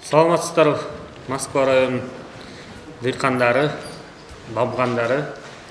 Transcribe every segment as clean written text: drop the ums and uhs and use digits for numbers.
Саламатсыздарбы, Москва районунун дыйкандары, бабгандары.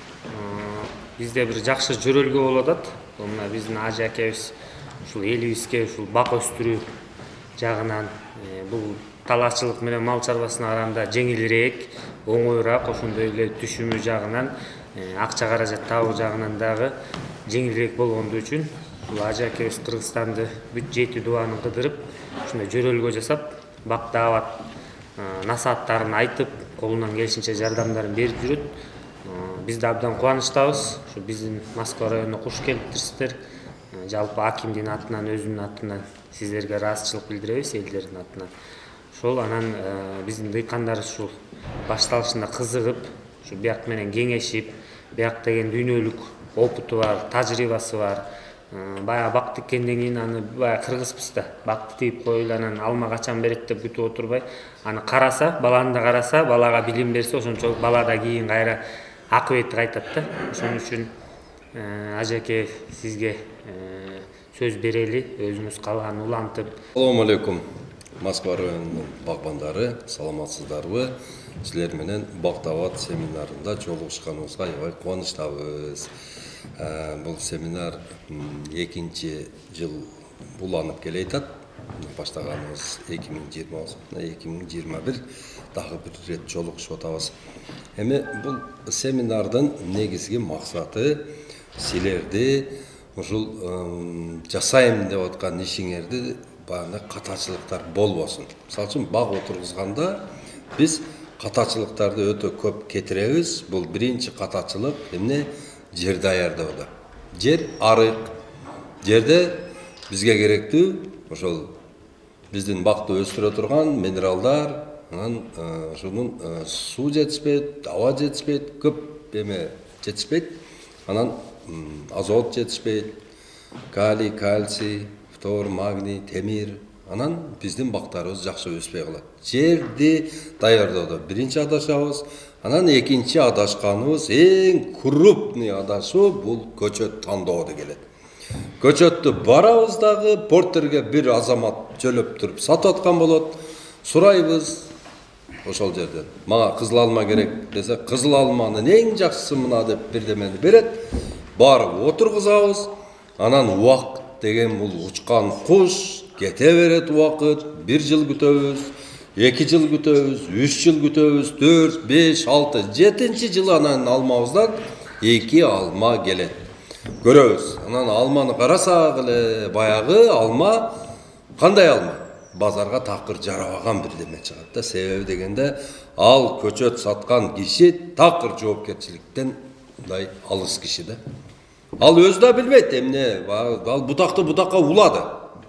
Бизде бир жакшы жөрөлгө болуп атат. Мына биздин ажы акебиз ушул элибизге ушул бак өстүрүү жагынан бул талаачылык менен мал чарбасына караганда жеңилирээк, оңоюраак, ошондой эле түшүмү жагынан, акча каражат табуу жагынан дагы жеңилирээк болгонду үчүн бул ажы акебиз Кыргызстанды бүт 7 дубанын кыдырып, ушундай жөрөлгө жасап, бак даават насааттарын айтып, колунан келишинче жардамдарын берип жүрөт. Биз да абдан кубанычтабыз. Ушу биздин Москва районуна куш келиптирсиздер. Жалпы акимдин атынан, өзүнүн атынан сиздерге ыраазычылык билдиребиз, элдердин атынан. Ошол анан биздин дыйкандар ушул башталышында кызыгып, ушу бияк менен кеңешип, бияк деген дүйнөлүк опыту бар, тажрыйбасы бар. Бая бак тиккенден кийин аны бая кыргызбыз да, бакты тийип коелу, анан алма качан берет деп күтүп отурбай, аны караса, баланы да караса, балага билим берсе, ошончолук бала да кийин кайра акыбети кайтат да. Ошон үчүн ажеке сизге сөз берели, өзүңүз калганын улантып. Assalamu alaikum, Москва районунун багбандары, саламатсыздарбы? Силер менен бак даават семинарында жолугушканыбызга аябай кубанычтабыз. Бул семинар 2-нчи жыл уланып келе атат. Баштаганыбыз 2020-2021 дагы бир рет жолугушуп атабыз. Эми бул семинардын негизги максаты силерди ушул жасайм деп аткан ишиңерди бааны катачылыктар болбосун. Мисалы үчүн баг отургузганда биз катачылыктарды өтө көп кетиребиз. Бул биринчи катачылык эмне? Жер даярдоодо. Жер арык. Жерде бизге керектүү ошол биздин бакты өстүрө турган минералдар, анан ошонун суу жетишпейт, аба жетишпейт, көп эме жетишпейт. Анан азот жетишпейт, калий, кальций, фтор, магний, темир. Анан биздин бактарыбыз жакшы өспөй калат. Жерди даярдоодо биринчи адашабыз. Анан экинчи адашканыбыз, эң крупный адашуу бул көчөт тандоодо келет. Көчөттү барабыз дагы портерге бир азамат жөлөп туруп сатып аткан болот. Сурайбыз ошол жерден. Мага кызыл алма керек десе, кызыл алманын эң жакшысы мына деп бирдемени берет. Барып отургузабыз. Анан убакыт деген бул учкан куш, кете берет убакыт. 1 жыл күтөбүз, 2 жыл күтөбүз, 3 жыл күтөбүз, 4, 5, 6, 7-нчи жыл анан алмабыздан 2 алма келет. Көрөбүз. Анан алманы карасак эле баягы алма кандай алма? Базарга такыр жарабаган бирдеме чыгат да. Себеби дегенде ал көчөт саткан киши такыр жоопкерчиликтен мындай алыс киши да. Ал өзү да билбейт эмне, ал бутакты бутакка улады.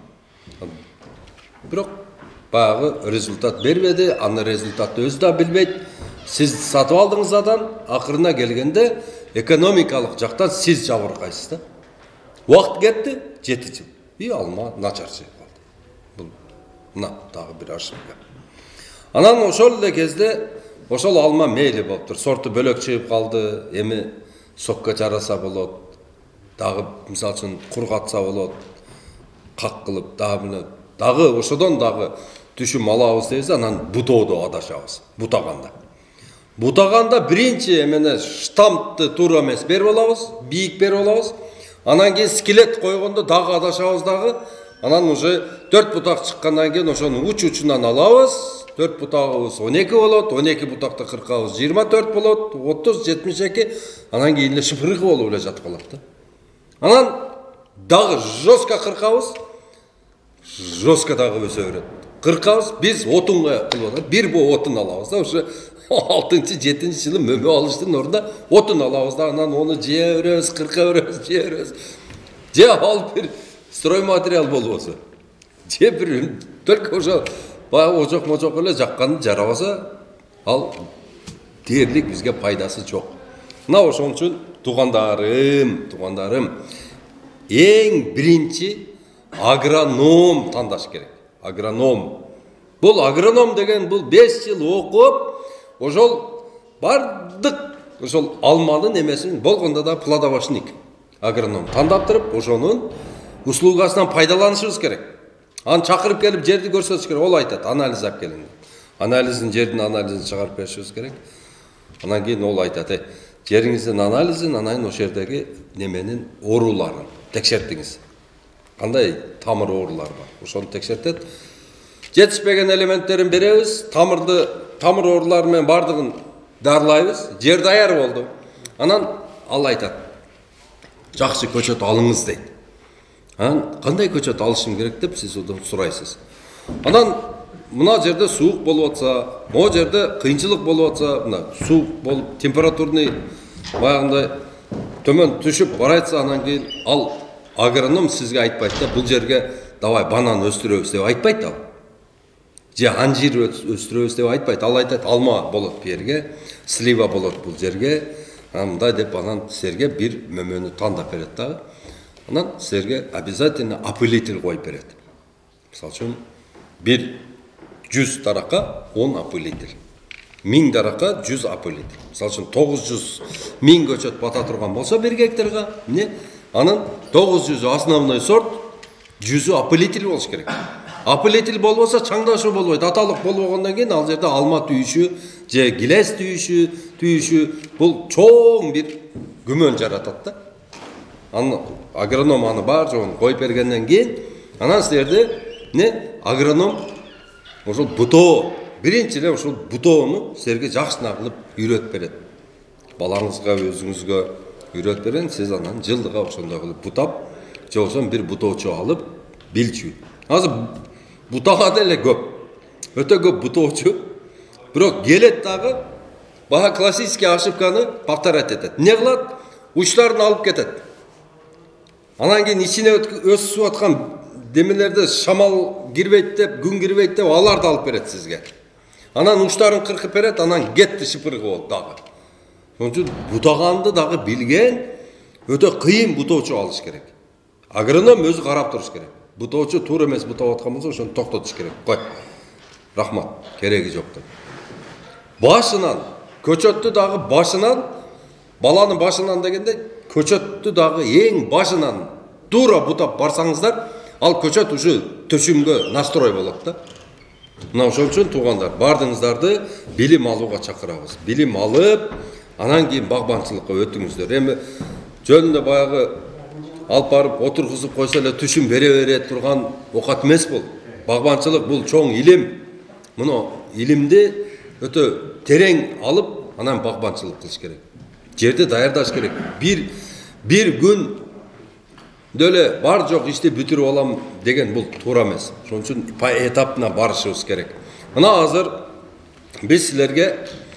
Бирок баягы результат бербеди, аны результатты өзү да билбейт. Сиз сатып алдыңыз адан, акырына келгенде экономикалык жактан сиз жабыркайсыз да. Убакыт кетти, 7 жыл. И алма начар чыгып калды. Бул мына дагы бир ошибка. Анан ошол эле кезде ошол алма мейли болуптур. Сорту бөлөк чыгып калды, эми сокко жараса болот. Дагы мисалы үчүн кургатса болот. Как кылып дагы ошодон дагы түшүм алабыз дейбиз, анан бутоодо адашабыз. Бутаганда биринчи эмне штампты туура эмес берип алабыз, бийик берип алабыз. Анан кийин скелет койгондо дагы адашабыз дагы. Анан уже 4 бутак чыккандан кийин ошонун уч-учунан алабыз. 4 бутагыбыз 12 болот, 12 бутакты кыркабыз 24 болот, 30, 72. Анан кийин эле шыпырыгы болуп эле жатып калат да. Анан дагы жестко кыркабыз. Жестко дагы өсө берет. Кыркабыз, биз отунга кылып атат. Бир бо отун алабыз да, уже 6-7-нчи жылы мөмө алыштын ордуна отун алабыз да, анан оны жее беребиз, кырка беребиз, жее беребиз. Же ал бир строй материал болбосо. Же бир только ошо баягы ожок-можок эле жакканы жарабаса, ал дээрлик бизге пайдасы жок. Мына ошон үчүн туугандарым, эң биринчи агроном тандаш керек. Агроном. Бул агроном деген бул 5 жыл окуп, ошол бардык ошол алманын эмесин болгондо да плодовочник агроном тандап туруп, ошонун услугасынан пайдаланышыбыз керек. Аны чакырып келип жерди көрсөтүш керек. Ол айтат, анализ алып келиң. Жердин анализин чыгарып беришибиз керек. Анан кийин ол айтат, жериңиздин анализин, анан ошол жердеги неменин ооруларын текшертиңиз. Кандай тамыр оорулары бар. Ошону текшертет. Жетишпеген элементтерин беребиз, тамыр оорулары менен бардыгын дарылайбыз. Жер даяр болду. Анан ал айтат, жакшы көчөт алыңыз дейт. Анан кандай көчөт алышым керек деп сиз одан сурайсыз. Анан мына жерде суук болуп атса, могу жерде кыйынчылык болуп атса, мына суук болуп температурный баягындай төмөн түшүп баратса, анан кийин ал агроном сизге айтпайт да, бул жерге давай банан өстүрөбүз деп айтпайт ал. Же анжир өстүрөбүз деп айтпайт. Ал айтат, алма болот бу жерге, слива болот бул жерге. Мындай деп анан силерге бир мөмөнү тандап берет дагы. Анан силерге обязательно опылитель коюп берет. Мисалы үчүн 100 даракка 10 опылитель. 1000 даракка 100 опылитель. Мисалы үчүн 900.000 көчөт бата турган болсо 1 гектарга, анын 900 основной сорт, 100 опылитель болуш керек. Опылитель болбосо чаңдашуу болбойт. Аталык болбогондон кийин ал жерде алма түйүшү же гилес түйүшү бул чоң бир күмөн жаратат да. Аны агроном аны бар жоон коюп бергенден кийин анан силерде агроном ошол бутоо биринчи эле ошол бутоону силерге жакшына кылып үйрөтүп берет. Балаңызга, өзүңүзгө үйрөтүп берен, сиз анан жылдыга ошондой кылып бутап, же болбосо бир бутоочу алып билчү. Азыр бутага деле көп. Өтө көп бутоочу. Бирок келет дагы бага классический ошибканы повторять этет. Не кылат? Учларын алып кетет. Анан кийин ичине өсүп аткан демелерде шамал кирбейт деп, күн кирбейт деп аларды алып берет сизге. Анан учларын кыркып берет, анан кетти шыпыргы болуп дагы. Ошон үчүн бутаганды дагы билген, өтө кыйын бутоочу алыш керек. Агроном өзү карап туруш керек. Бутоочу туура эмес бутап аткан болсо ошону токтотуш керек. Кой. Рахмат, кереги жок деп. Башынан, көчөттү дагы башынан, баланын башынан дегенде, көчөттү дагы эң башынан туура бутап барсаңыздар, ал көчөт ушу төшүмгө настрой болот да. Мына ошон үчүн туугандар, бардыңыздарды билим алууга чакырабыз. Билим алып, анан кийин багбанчылыкка өтүңүздөр. Эми жөнүндө баягы алып барып отургузуп койсо эле түшүм бере турган окат эмес бул. Багбанчылык бул чоң илим. Муну илимди өтө терең алып, анан багбанчылык кылыш керек. Жерди даярдаш керек. Бир күн деле бар жок ишти бүтүрүп алам деген бул туура эмес. Ошон үчүн этапына барышыбыз керек. Мына азыр биз силерге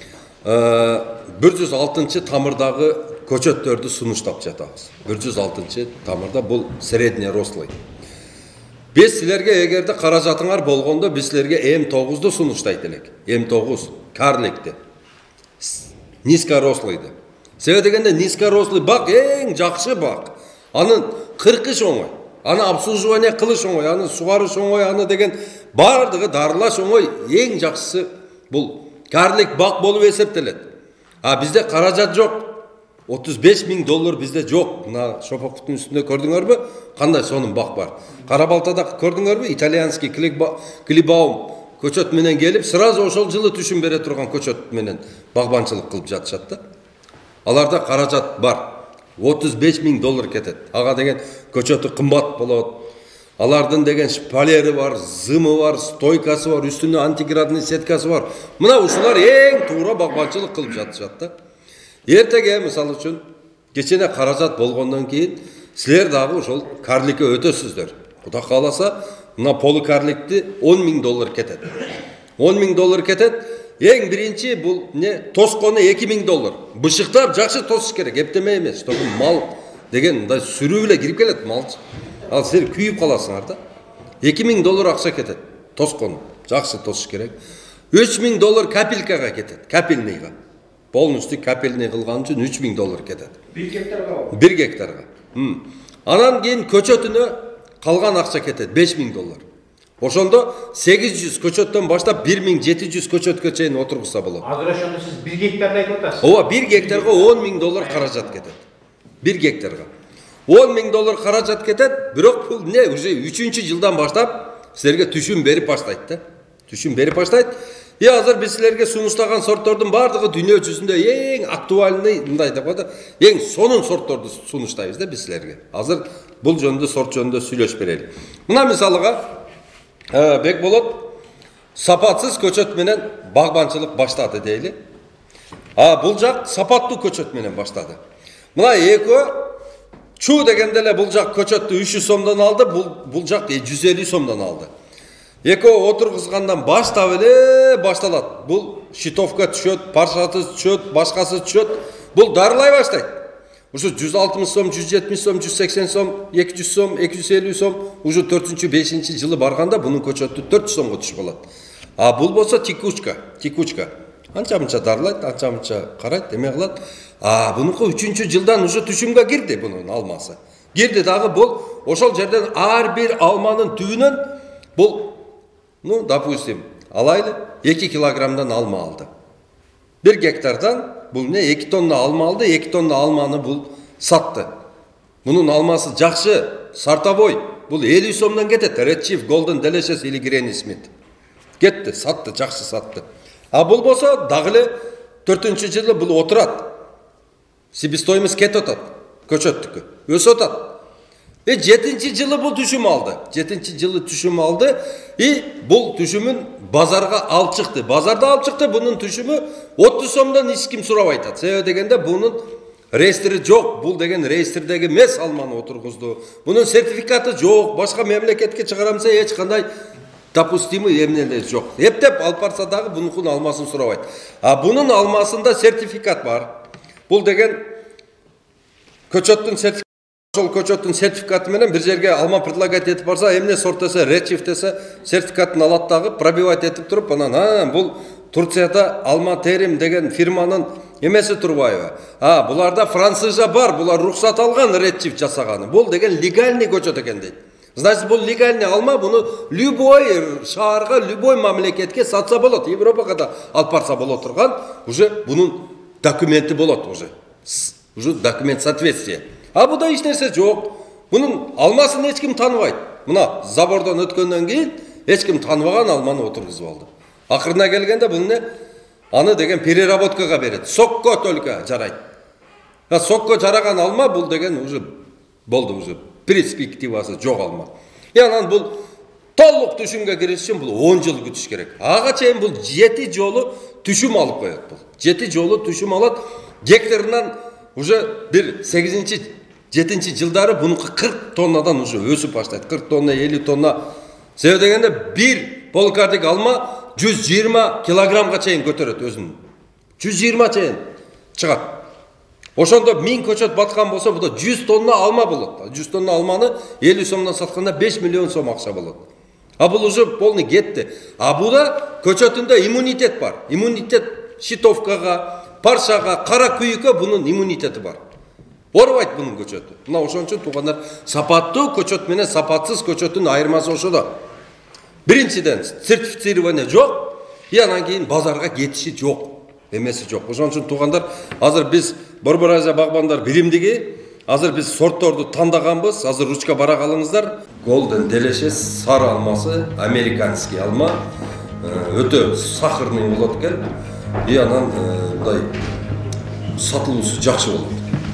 106 тамырдагы көчөттөрдү сунуштап жатабыз. 106 тамырда бул средний рослый. Биз силерге эгерде каражатыңар болгондо биз силерге М9ду сунуштайт элек. М9 карликти. Низкорослыйды. Себеби дегенде низкорослый бак эң жакшы бак. Анын кыркыш оңой. Аны обслуживание кылыш оңой, аны сугарыш оңой, аны деген бардыгы дарылаш оңой. Эң жакшысы бул карлик бак болуп эсептелет. А бизде каражат жок. $35.000 бизде жок. Мына шопоктун үстүндө көрдүңөрбү? Кандай сонун бак бар. Кара Балтада көрдүңөрбү? Итальянский клибаум көчөт менен келип, сразу ошол жылы түшүм бере турган көчөт менен багбанчылык кылып жатышат да. Аларда каражат бар. $35.000 кетет. Ага деген көчөтү кымбат болот. Алардын деген шпалери бар, зымы бар, стойкасы бар, үстүнө антиградный сеткасы бар. Мына ушулар эң туура багбанчылык кылып жатышат да. Эртеге мисалы үчүн кечене каражат болгондон кийин силер дагы ошол карликке өтөсүздөр. Кудай кааласа, мына полукарликти $10.000 кетет. $10.000 кетет. Эң биринчи бул тоскону $2.000. Бышыктап жакшы тосуш керек, эптеме эмес. Только мал деген мындай сүрүү эле кирип келет малчы. Ал силер күйүп каласыңар да. $2.000 акча кетет. Тоскону жакшы тосуш керек. $3.000 капелькага кетет. Капельныйга. Полностью капельный кылган үчүн $3.000 кетет. 1 гектарга. 1 гектарга. Анан кийин көчөтүнө калган акча кетет $5.000. Ошондо 800 көчөттөн баштап 1700 көчөткө чейин отургузса болот. Азыр ошондо сиз 1 гектарды айтып атасыз. Ооба, 1 гектарга $10.000 каражат кетет. 1 гектарга $10.000 каражат кетет, бирок бул уже 3-жылдан баштап силерге түшүм берип баштайт да. Түшүм берип баштайт. И азыр биз силерге сунуштаган сорттордун бардыгы дүйнө жүзүндө эң актуальный, мындай деп коет, эң сонун сортторду сунуштайбыз да биз силерге. Азыр бул жөнүндө сорт жөнүндө сүйлөшүп берели. Мына мисалыга Бекболот сапатсыз көчөт менен багбанчылык баштады дейли. Бул жак сапаттуу көчөт менен баштады. Мына экөө чуу дегенде эле бул жак көчөттү 300 сомдон алды, бул жак 150 сомдон алды. Экөө отургузгандан баштап эле башталат. Бул щитовка түшөт, паршасы түшөт, башкасы түшөт. Бул дарылай баштайт. Ушу 160 сом, 170 сом, 180 сом, 200 сом, 250 сом, уже 4-5 жылы барганда бунун көчөтү 400 сомго түшүп калат. Бул болсо тикучка. Анча-мынча дарылайт, анча-мынча карайт, эме кылат. Бунуку 3-чү жылдан уже түшүмгө кирди бунун алмасы. Кирди дагы бул ошол жерден ар бир алманын түбүнөн бул, допустим, алайлы 2 килограммдан алма алды. 1 гектардан бул 2 тонна алма алды, 2 тонна алманы бул сатты. Бунун алмасы жакшы, сартабой. Бул 50 сомдон кетет. Red Chief, Golden Delicious или Granny Smith. Кетти, сатты, жакшы сатты. Бул болсо дагы эле 4-чү жылы бул отурат. Себестоимость кетип атат. Көчөттүкү өсүп атат. 7-чи жылы бул түшүм алды. 7-чи жылы түшүм алды. Бул түшүмүн базарга алып чыкты. Базарда алып чыкты. Бунун түшүмү 30 сомдон эч ким сурабай атат. Себеби дегенде бунун реестри жок. Бул деген реестрдеги эмес алманы отургузду. Бунун сертификаты жок. Башка мемлекетке чыгарамса эч кандай допустимый эмнелер жок. Эптеп алып барса дагы бунун алмасын сурабайт. Бунун алмасында сертификат бар. Бул деген көчөттүн сертификаты. Ошол көчөттүн сертификаты менен бир жерге алма предлагать этип барса, эмне сорт десе, Red Chief десе, сертификатын алат дагы пробивать этип туруп, анан бул Турцияда Алма Терим деген фирманын эмеси турбайбы? Буларда француза бар, булар рухсат алган Red Chief жасаганы. Бул деген легальный көчөт экен дейт. Значит, бул легальный алма, буну любой шаарга, любой мамлекетке сатса болот. Европага да алып барса болот турган, уже бунун документи болот уже. Уже документ соответствия. Буда эч нерсе жок. Бунун алмасын эч ким тааныбайт. Мына забордон өткөндөн кийин эч ким тааныбаган алманы отургузуп алды. Акырына келгенде бул не? Аны деген переработкага берет. Сокко только жарайт. Сокко жараган алма бул деген уже болду, уже перспективасы жок алма. Анан бул толук түшүмгө кириш үчүн бул 10 жыл күтүш керек. Ага чейин бул 7 жолу түшүм алып коет бул. 7 жолу түшүм алат. Гектарынан уже бир 8-7 жылдары бунуку 40 тоннадан уже өсүп баштайт. 40 тонна, 50 тонна. Себеби дегенде бир полкардик алма 120 килограммга чейин көтөрөт өзүн. 120 чейин чыгат. Ошондо 1000 көчөт баткан болсо, буда 100 тонна алма болот. 100 тонна алманы 50 сомдон сатканда 5 миллион сом акча болот. Бул уже полный кетти. Буда көчөтүндө иммунитет бар. Иммунитет щитовкага, паршага, кара күйүккө бунун иммунитети бар. Орбайт бунун көчөтү. Мына ошон үчүн туугандар, сапаттуу көчөт менен сапатсыз көчөттүн айырмасы ошодо. Биринчиден сертифицирование жок, анан кийин базарга кетиши жок, эмеси жок. Ошон үчүн туугандар, азыр биз Борбор Азия багбандар биримдиги, азыр биз сортторду тандаганбыз. Азыр ручка бара калыңыздар. Golden Delicious сары алмасы, американский алма, өтө сахарный болот экен. Анан мындай сатылуусу жакшы болот.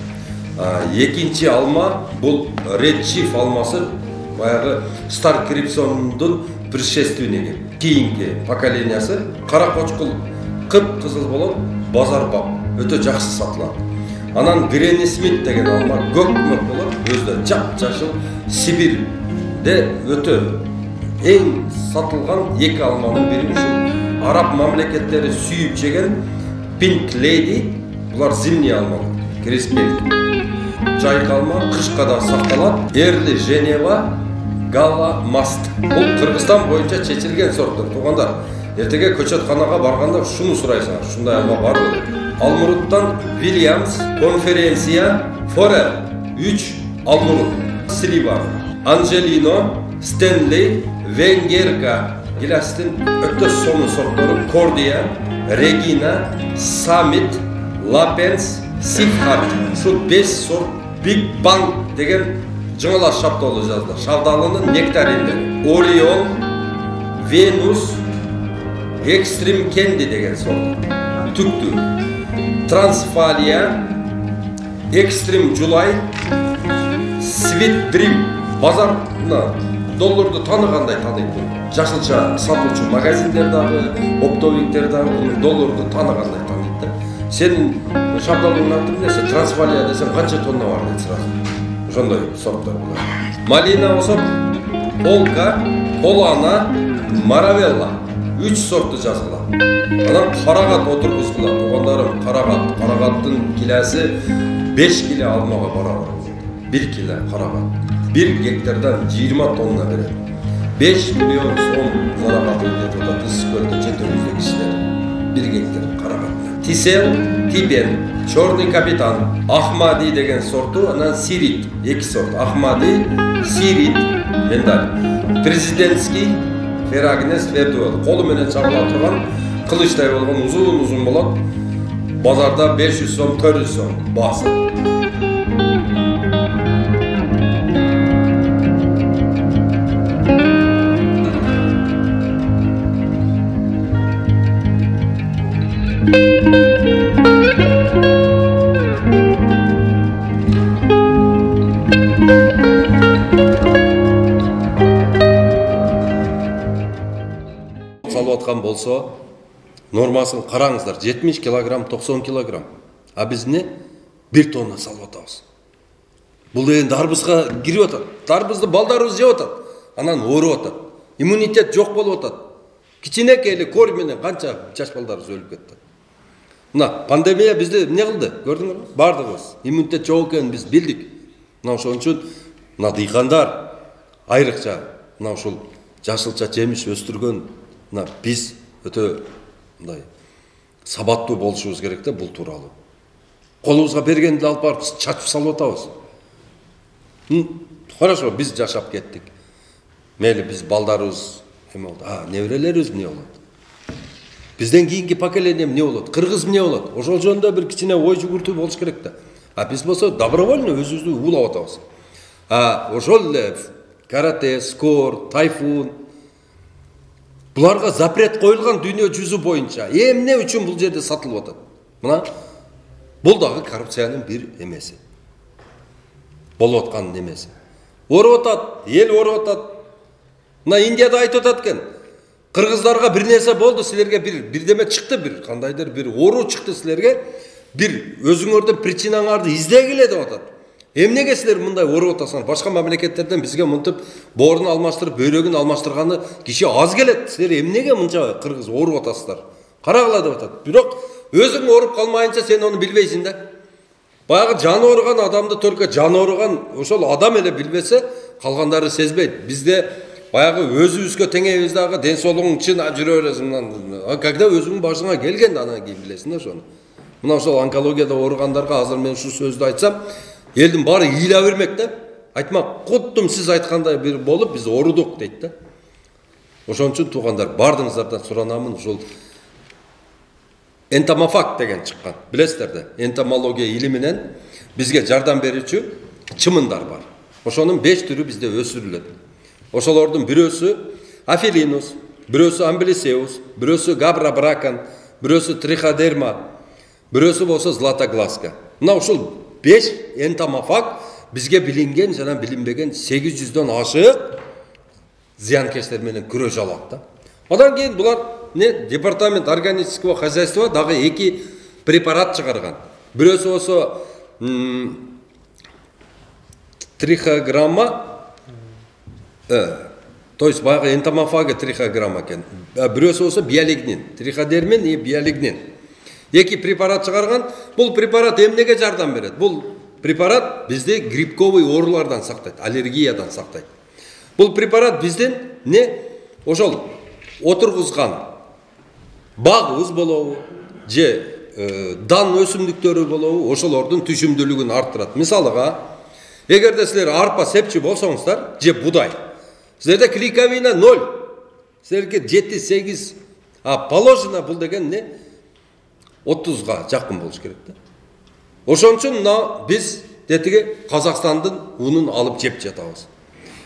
Экинчи алма бул Red Chief алмасы, баягы Star Crimson'дун предшественниги. Кийинки поколениясы кара кочкул кып-кызыл болот, базар бап, өтө жакшы сатылат. Анан Granny Smith деген алма көк-мөк болот, өзү жап-жашыл, Сибирде өтө эң сатылган эки алманын бири ушул араб мамлекеттери сүйүп жеген Pink Lady, булар зимний алма, креспель. Жайкы алма кышка да сакталат. Эрли Женева, Гала Маст. Бул Кыргызстан боюнча чечилген сорттор. Туугандар, эртеге көчөтканага барганда шуну сурайсыңар, ушундай алма барбы деп. Алмуруттан Williams, Конференция, Форел, 3 Алмурут, Сливар, Анжелино, Стенли, Венгерка, Гиластин, өтө сонун сорттору, Кордия, Регина, Саммит, Лапенс, Сифхат. Шу 5 сорт Big Bang деген жаңылар шапталы жазды. Шавдалынын нектаринде. Орион, Venus Extreme Candy деген сорт. Түктүү. Transfalia Extreme July Sweet Dream. Базарда долларды таныгандай таныйт. Жашылча сатуучу магазиндердагы, оптовиктердагы долларды таныгандай таныйт да. Сенин шабдалыңдын аты эмне? Трансфалия десем канча тонна бар дейт сразу. Ошондой сорттор булар. Малина болсо Полка, Полана, Маравелла. 3 сортту жазгыла. Анан карагат отургузгула. Туугандарым, карагаттын килеси 5 киле алмага барабар. 1 киле карагат. 1 гектардан 20 тонна берет. 5 миллион сом зарабат өйдөт атат Ысыккөлдө жетөбүздө кишилер. 1 гектар карагат. Тисел, Тибен, Черный капитан, Ахмади деген сорту, анан Сирит, 2 сорт. Ахмади, Сирит, мендаль. Президентский, Ферагнес, Фердуэл. Колу менен чабыла турган, кылычтай болгон узун болот. Базарда 500 сом, 400 сом баасы. Салып аткан болсо, нормасын караңыздар, 70 килограмм, 90 килограмм. А биз эмне? 1 тонна салып атабыз. Бул деген дарбызга кирип атат. Дарбызды балдарыбыз жеп атат. Анан ооруп атат. Иммунитет жок болуп атат. Кичинекей эле кор менен канча жаш балдарыбыз өлүп кетти. Мына пандемия бизди эмне кылды? Көрдүңөрбү? Бардыгыбыз иммунитет жок экенин биз билдик. Мына ошон үчүн мына дыйкандар айрыкча мына ушул жашылча жемиш өстүргөн мына биз өтө мындай сабаттуу болушубуз керек да бул тууралуу. Колубузга бергенди алып барып чачып салып атабыз. Хорошо, биз жашап кеттик. Мейли биз балдарыбыз эме болду. Неберелерибиз эмне болот? Бизден кийинки поколение эмне болот? Кыргыз эмне болот? Ошол жөнүндө бир кичине ой жүгүртүү болуш керек да. Биз болсо добровольно өзүбүздү уулап атабыз. Ошол эле карате, скор, тайфун буларга запрет коюлган дүйнө жүзү боюнча. Эмне үчүн бул жерде сатылып атат? Мына бул дагы коррупциянын бир эмеси. Болуп аткан эмеси. Ооруп атат, эл ооруп атат. Мына Индияда айтып атат экен. Кыргыздарга бир нерсе болду, силерге бирдеме чыкты, бир кандайдыр бир оору чыкты силерге. Бир өзүңөрдүн причинаңарды издегиле деп атат. Эмнеге силер мындай ооруп атасыңар? Башка мамлекеттерден бизге мынтип боорун алмаштырып, бөйрөгүн алмаштырганы киши аз келет. Силер эмнеге мынча кыргыз ооруп атасыздар? Карагыла деп атат. Бирок өзүң ооруп калмайынча сен аны билбейсиң да. Баягы жаны ооруган адамды только жаны ооруган ошол адам эле билбесе, калгандары сезбейт. Бизде баягы өзүбүзгө теңебиздагы ден соолугуң чын жүрө бересиң. Когда өзүңүн башыңа келген анан кийин билесиң да ошону. Мына ошол онкологияда ооругандарга азыр мен ушул сөздү айтсам, элдин баары ыйла бермек да. Айтмак, куттум сиз айткандай бир болуп биз оорудук дейт да. Ошон үчүн туугандар, бардыгыңыздардан суранамын, ушул энтомофаг деген чыккан. Билесиздер да, энтомология илиминен бизге жардам берүүчү чымындар бар. Ошонун 5 түрү бизде өсүрүлөт. Ошолордун бирөөсү Афилинус, бирөөсү Амбилисеус, бирөөсү Габра бракан, бирөөсү Триходерма, бирөөсү болсо Златогласка. Мына ушул 5 энтомофаг бизге билинген жана билинбеген 800дөн ашык зыянкечтер менен күрөшө алат да. Одан кийин булар департамент органического хозяйства дагы 2 препарат чыгарган. Бирөөсү болсо трихограмма, то есть баягы энтомофага трихограмма экен. Бирөөсү болсо биолигнин, триходермин и биолигнин. 2 препарат чыгарган. Бул препарат эмнеге жардам берет? Бул препарат бизди грибковый оорулардан сактайт, аллергиядан сактайт. Бул препарат биздин ошол отургузган багыбыз болобу, же дан өсүмдүктөрү болобу, ошолордун түшүмдүүлүгүн арттырат. Мисалыга, эгерде силер арпа сепчү болсоңуздар, же будай, силерде клейковина 0, силерге 7-8, положено бул деген 30га жакын болуш керек да. Ошон үчүн биз детиге Казакстандын унун алып жеп жатабыз.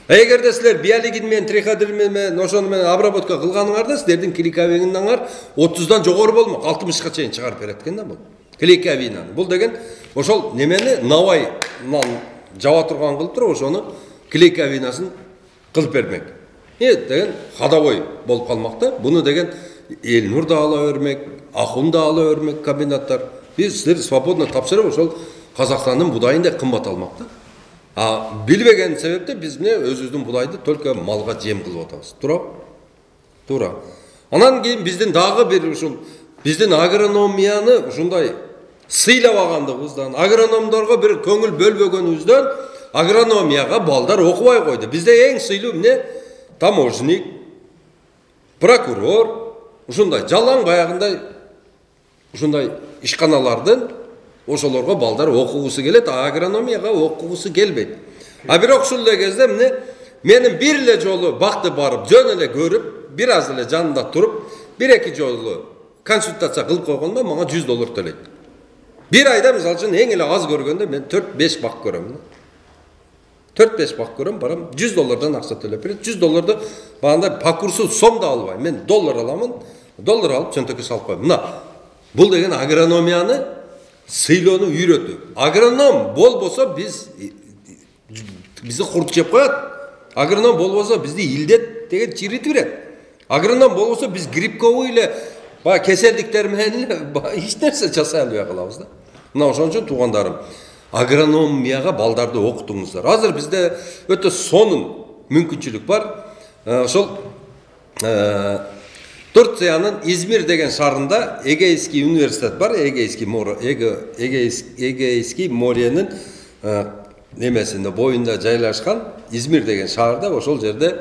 Эгерде силер биолигин менен трихадир менен ошону менен обработка кылганыңарда силердин клейковинаңар 30-дан жогору болмок, 60-ка чейин чыгарып берет экен да бул. Клейковинаны. Бул деген ошол немени навайнан жаба турган кылып туруп ошону клейковинасын кылып бермек. Деген ходовой болуп калмак да. Буну деген Элнур да ала бермек, Ахун да ала бермек комбинаттар. Биз силер свободно тапшырып ошол Казакстандын будайын да кымбат алмак да. Билбеген себепте биз мына өзүбүздүн будайды только малга жем кылып атабыз. Туура. Анан кийин биздин дагы бир ушул биздин агрономияны ушундай сыйлабагандыгыбыздан, агрономдорго бир көңүл бөлбөгөнүбүздөн агрономияга балдар окубай койду. Бизде эң сыйлуу эмне? Таможник, прокурор, ушундай жалаң баягындай ушундай ишканалардын ошолорго балдар окугусу келет, агрономияга окугусу келбейт. Бирок ушул эле кезде эмне менин бир эле жолу бакты барып, жөн эле көрүп, бир аз эле жанында туруп, бир-эки жолу консультация кылып койгондо мага $100 төлөйт. Bir ayda misal için en ele az görgende ben 4-5 bak görüyorum. 4-5 bak görüyorum, param $100'dan aksa төлөп берет. $100'da bana pakursu som da albayım. Ben dollar alamın, dollar alıp çöntökü salып koyayım. Mına, bul degen agronomiyаны sıylonu үйрөтүү. Agronom bol bolsa bizi kurt jep koyat. Agronom bol bolsa bizdi ildet degen çiritip берет. Agronom bol bolsa biz gripkovu ile keseldikler menен hiç nerse жасай албай калабыз да. Мына ошон үчүн туугандарым, агрономияга балдарды окутуңуздар. Азыр бизде өтө сонун мүмкүнчүлүк бар. Ошол Турциянын İzmir деген шаарында Эгейский университет бар. Эгейский моренин немесинде боюнда жайлашкан İzmir деген шаарда ошол жерде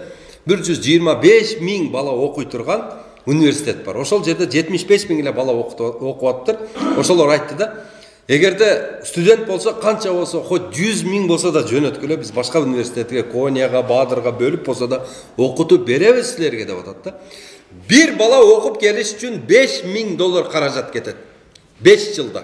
125 000 бала окуй турган университет бар. Ошол жерде 75 000 эле бала окуп атыптыр. Ошолор айтты да, эгерде студент болсо, канча болсо, хоть 100 000 болсо да жөнөткүлө, биз башка университетке, Конияга, Баадырга бөлүп болсо да окутуп беребиз силерге деп атат да. Bir bala okup geliş için $5.000 karajat ketет. 5 yılda.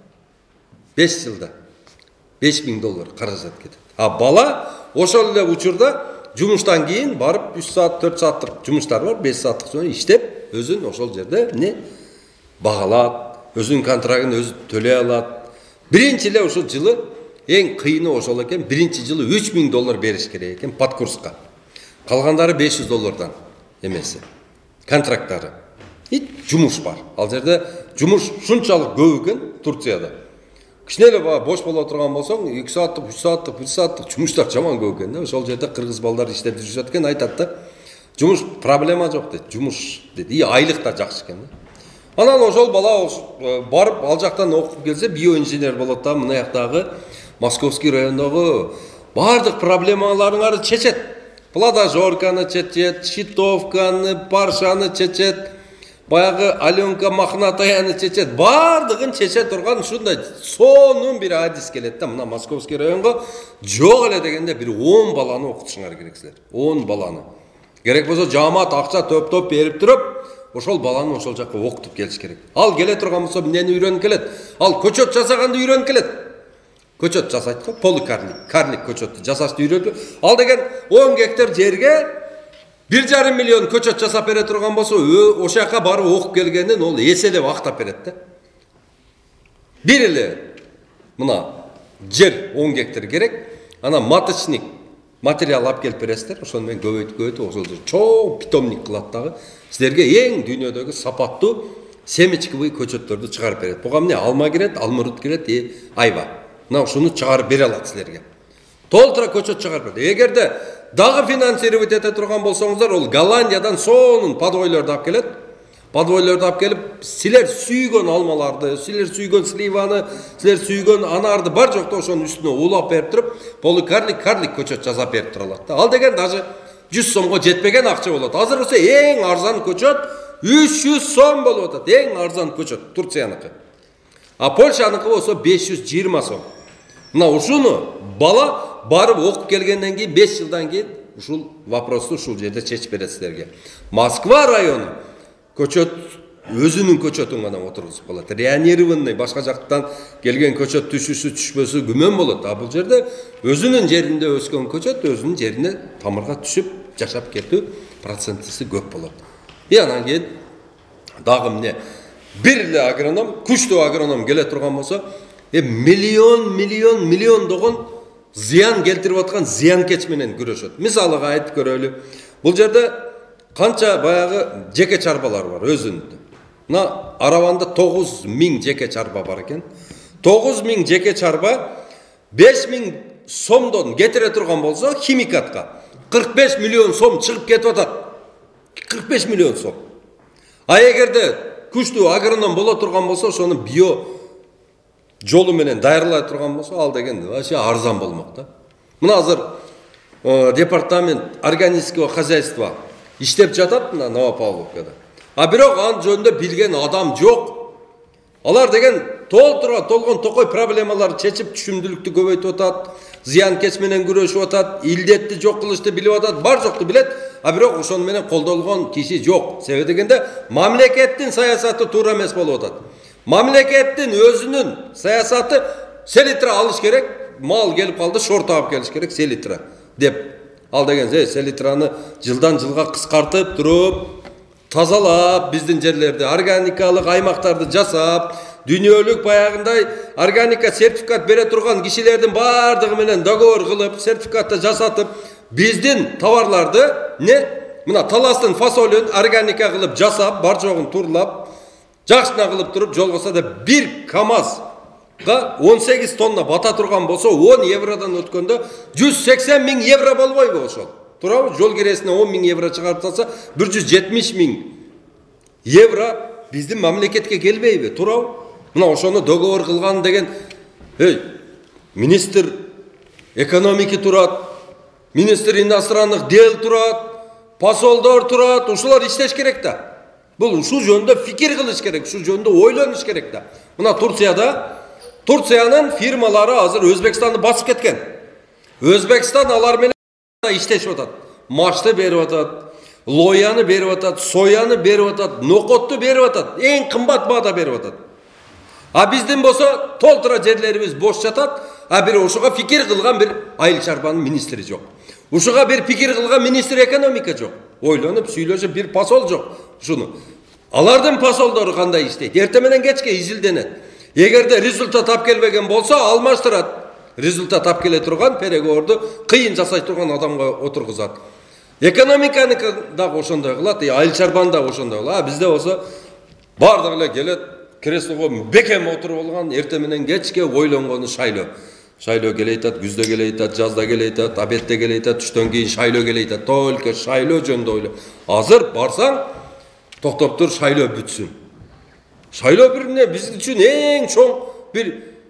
5 yılda. $5.000 karajat ketет. Bala ошол эле учурда жумуштан кийин барып 3 saat 4 saatlik жумуштар бар, 5 saatlik sonra иштеп, өзүн ошол жерде не багалат, өзүнүн контрагын өзү төлөй алат. Биринчи эле ошол жылы эң кыйыны ошол экен, биринчи жылы $3.000 бериш керек экен подкурска. Калгандары $500'дан эмеси. Kontraktları. Hiç жумуш бар. Ал жерде жумуш шунчалык көп экен Турцияда. Кичине эле бош боло турган болсоң, 2 сааттык, 3 сааттык, 1 сааттык жумуштар жаман көп экен да. Ошол жерде кыргыз балдар иштеп жүрүшөт экен, айтат да. Жумуш проблема жок дейт. Жумуш дейт. Айлык да жакшы экен да. Анан ошол бала барып ал жактан окуп келсе, биоинженер болот да. Мына жактагы Московский райондогу бардык проблемаларыңарды чечет. Плодожорканы чечет, Щитовканы, Паршаны чечет, баягы Аленка Махнатаяны чечет, бардыгын чече турган ушундай сонун бир адис келет да. Мына Московский районго жок эле дегенде бир 10 баланы окутушуңар керек силер. 10 баланы. Керек болсо жамаат акча топ берип туруп, ошол баланы ошол жакка окутуп келиш керек. Ал келе турган болсо эмнени үйрөнүп келет? Ал көчөт жасаганды үйрөнүп келет. Көчөт жасайт го, полукарлик, карлик көчөттү жасашты үйрөтүп. Ал деген 10 гектар жерге 1,5 миллион көчөт жасап бере турган болсо, ошол жака барып окуп келгенден ол эселеп актап берет да. Бир эле мына жер 10 гектар керек, ана маточник материал алып келип бересиздер, ошону менен көбөйтүп ошол чоң питомник кылат дагы. Силерге эң дүйнөдөгү сапаттуу семечковый көчөттөрдү чыгарып берет. Буга эмне алма кирет, алмурут кирет, айва. Мына ушуну чыгарып бере алат силерге. Толтура көчөт чыгарып берет. Эгерде дагы финансировать эте турган болсоңуздар, ол Голландиядан сонун подвойлорду алып келет. Подвойлорду алып келип, силер сүйгөн алмаларды, силер сүйгөн сливаны, силер сүйгөн анарды бар жокто ошонун үстүнө улап берип туруп, полукарлик, карлик көчөт жасап берип туралат да. Ал деген даже 100 сомго жетпеген акча болот. Азыр болсо эң арзан көчөт 300 сом болуп атат. Эң арзан көчөт Турцияныкы. Польшаныкы болсо 520 сом. Мына ушуну бала барып окуп келгенден кийин 5 жылдан кийин ушул вопросту ушул жерде чечип берет силерге. Москва району көчөт өзүнүн көчөтүн гана отургузуп калат. Реанированный башка жактан келген көчөт түшүсү түшпөсү күмөн болот. А бул жерде өзүнүн жеринде өскөн көчөт өзүнүн жерине тамырга түшүп жашап кетүү процентиси көп болот. Анан кийин дагы эмне? Бир эле агроном, күчтүү агроном келе турган болсо, миллиондогон зыян келтирип аткан зыянкеч менен күрөшөт. Мисалыга айтып көрөлү. Бул жерде канча баягы жеке чарбалар бар өзүндө. Мына Араванда 9000 жеке чарба бар экен. 9000 жеке чарба 5000 сомдон кетире турган болсо химикатка 45 миллион сом чыгып кетип атат. 45 миллион сом. А эгерде күчтүү агроном боло турган болсо, ошону био жолу менен дайырлай турган болсо, ал деген вообще арзан болмок да. Мына азыр департамент органического хозяйства иштеп жатат мына Новопавловкада. А бирок анын жөнүндө билген адам жок. Алар деген толгон токой проблемаларды чечип, түшүмдүүлүктү көбөйтүп атат, зыянкеч менен күрөшүп атат, илдетти жок кылышты билип атат, бар жокту билет, а бирок ошону менен колдолгон киши жок. Себеби дегенде мамлекеттин саясаты туура эмес болуп атат. Мамлекеттин өзүнүн саясаты селитра алыш керек, мал келип калды, шорт алып келиш керек селитра деп. Ал деген селитраны жылдан жылга кыскартып туруп, тазалап, биздин жерлерди органикалык аймактарды жасап, дүйнөлүк баягындай органика сертификат бере турган кишилердин бардыгы менен договор кылып, сертификатты жасатып, биздин товарларды мына таластын фасолун органика кылып жасап, бар жогун турлап, жакшына кылып туруп, жолгоса да 1 КАМАЗга 18 тонна бата турган болсо, 10 евродон өткөндө 180 000 евро болбойбу ошол? Туурабы? Жол киресине 10 000 евро чыгарып салса, 170 000 евро биздин мамлекетке келбейби? Туурабы? Мына ошону договор кылган деген, министр экономики турат, министр иностранных дел турат, посолдор турат, ушулар иштеш керек да. Бул ушул жөнүндө фикир кылыш керек, ушул жөнүндө ойлонуш керек да. Мына Турциянын фирмалары азыр Өзбекстанды басып кеткен. Өзбекстан алар менен иштешип атат. Машты берип атат, лояны берип атат, сояны берип атат, нокотту берип атат, эң кымбат баада берип атат. А биздин болсо толтура жерлерибиз бош жатат, а бир ошого фикир кылган бир айыл чарбанын министри жок. Ушуга бир фикир кылган министр экономика жок. Ойлонуп сүйлөшүп бир посол жок. Ушуну алардын посолдору кандай иштейт? Эртең менен кечке изилденет. Эгерде результат алып келбеген болсо, алмаштырат. Результат алып келе турган переговорду кыйын жасай турган адамга отургузат. Экономиканы дагы ошондой кылат, айыл чарбаны дагы ошондой кылат. А бизде болсо бардыгы эле келет, креслого бекем отуруп алган, эртең менен кечке ойлонгону шайлоо. Шайлоо келе айтат, күздө келе айтат, жазда келе айтат, обедте келе айтат, түштөн кийин шайлоо келе айтат. Только шайлоо жөнүндө ойло. Азыр барсаң, токтоп тур шайлоо бүтсүн. Шайлоо бир эмне биз үчүн эң чоң бир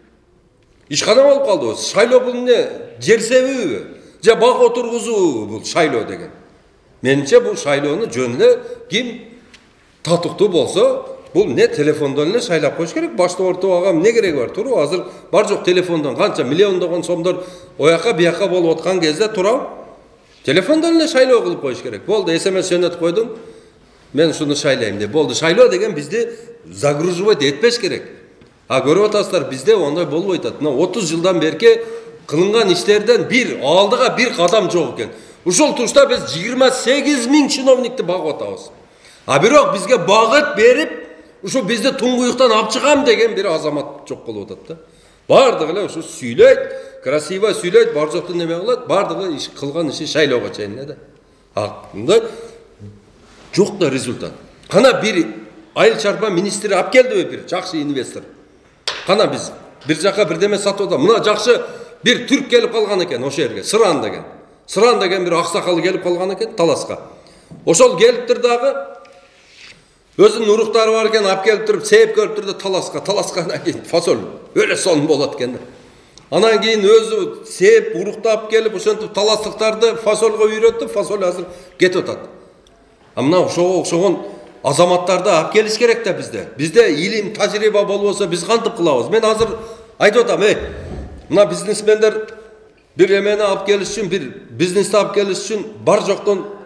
ишкана болуп калды. Шайлоо бул эмне? Жер себүүбү? Же бак отургузуу бул шайлоо деген. Менимче бул шайлоону жөн эле ким татыктуу болсо, бул не телефондон эле шайлап коюш керек. Башты ортоп алган эмне кереги бар? Туурабы? Азыр бар жок телефондон канча миллиондогон сомдор ояка бияка болуп аткан кезде туурабы? Телефондон эле шайлоо кылып коюш керек. Болду, SMS жөнөтүп койдуң. Мен шуну шайлайм деп. Болду, шайлоо деген бизди загруживать этпеш керек. А көрүп атасыздар, бизде ондой болбойт атат. Мына 30 жылдан берки кылынган иштерден бир алдыга бир кадам жок экен. Ушул тушта биз 28 000 чиновникти багып атабыз. А бирок бизге багыт берип, ушу бизди туңгуюктан алып чыгам деген бир азамат жок болуп атат да. Бардыгы эле ушу сүйлөйт, красиво сүйлөйт, бар жокту неме кылат, бардыгы иш кылган иши шайлоого чейин эле да. А мындай жок да результат. Кана бир айыл чарба министри алып келдиби бир жакшы инвестор? Кана биз бир жака бирдеме сатып атабыз. Мына жакшы бир түрк келип калган экен ошол жерге, Сыран деген. Сыран деген бир аксакал келип калган экен Таласка. Ошол келиптир дагы өзүнүн уруктары бар экен, алып келип туруп, сээп көрүп турду Таласкадан кийин фасол өлө сонун болот экен. Анан кийин өзү сээп, уруктап келип, ошентип таластыктарды фасолго үйрөттү, фасол азыр кетип атат. А мына ошого окшогон азаматтарды алып келиш керек да бизде. Бизде илим, тажрыйба болбосо биз кантип кылабыз? Мен азыр айтып атам, мына бизнесмендер бир эмени алып келиш үчүн, бир бизнести алып келиш үчүн бар жоктон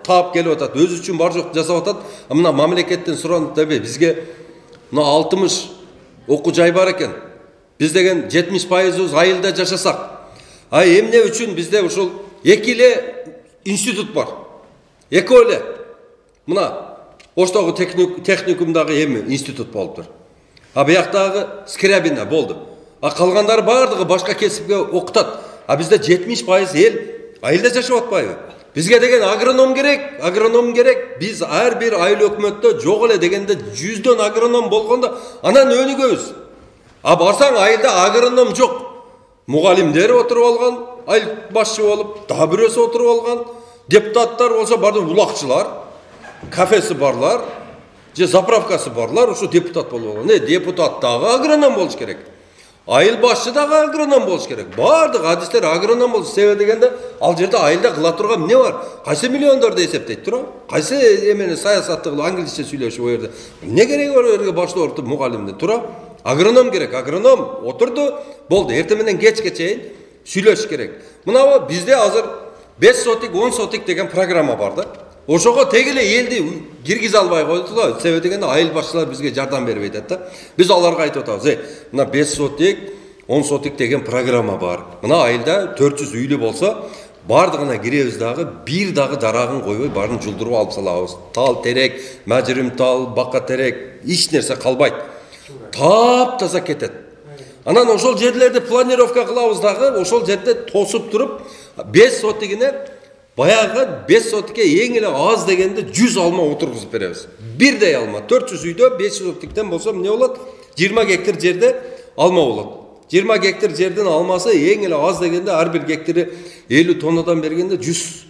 таап келип атат, өзү үчүн бар жок жасап атат. Мына мамлекеттен суранып да бизге мына 60 окуу жай бар экен. Biz деген 70% айылда жашасак. Эмне үчүн бизде ушул 2 эле институт бар. 2 эле. Мына Оштогу техникумдагы эми институт болуптур. Бияктагы Скрябина болду. Калгандары бардыгы башка кесипке окутат. Бизде 70% эл айылда жашап атпайбы? Бизге деген агроном керек. Биз ар бир айыл өкмөттө жок эле дегенде 100дөн агроном болгондо анан өнүгөбүз. Барсаң айылда агроном жок. Мугалимдер отуруп алган, айыл башчы болуп, дагы бирөөсү отуруп алган, депутаттар болсо барды улакчылар, кафеси барлар, же заправкасы барлар, ушу депутат болуп алган. Депутат дагы агроном болуш керек. Айыл башчы дагы агроном болуш керек. Бардык адистер агроном болуш. Себеби дегенде ал жерде айылда кыла турган эмне бар? Кайсы миллиондорду эсептейт тура? Кайсы эмени саясатты англисче сүйлөшүп о жерде? Эмне кереги бар жерге башта ортуп мугалимдин тура? Агроном керек. Агроном отурду, болду. Эртең менен кечке чейин сүйлөш керек. Мына бизде азыр 5 сотик, 10 сотик деген программа бар да. Ошого тегеле элди киргизе албай койду да. Себеби дегенде айыл башчылар бизге жардам бербейт да. Биз аларга айтып атабыз. Мына 5 сотик, 10 сотик деген программа бар. Мына айылда 400 үйлү болсо, бардыгына киребиз дагы, бир дагы дарагын койбой барын жулдуруп алып салабыз. Тал терек, мажырым тал, бака терек, эч нерсе калбайт. Таап-таза кетет. Анан ошол жерлерди планировка кылабыз дагы, ошол жерде тосуп туруп, 5 сотигине баягы 5 сотикке эң эле аз дегенде 100 алма отургузуп беребиз. Бирдей алма, 400 үйдө 500 сотиктен болсо эмне болот? 20 гектар жерде алма болот. 20 гектар жердин алмасы эң эле аз дегенде ар бир гектары 50 тоннадан бергенде 100.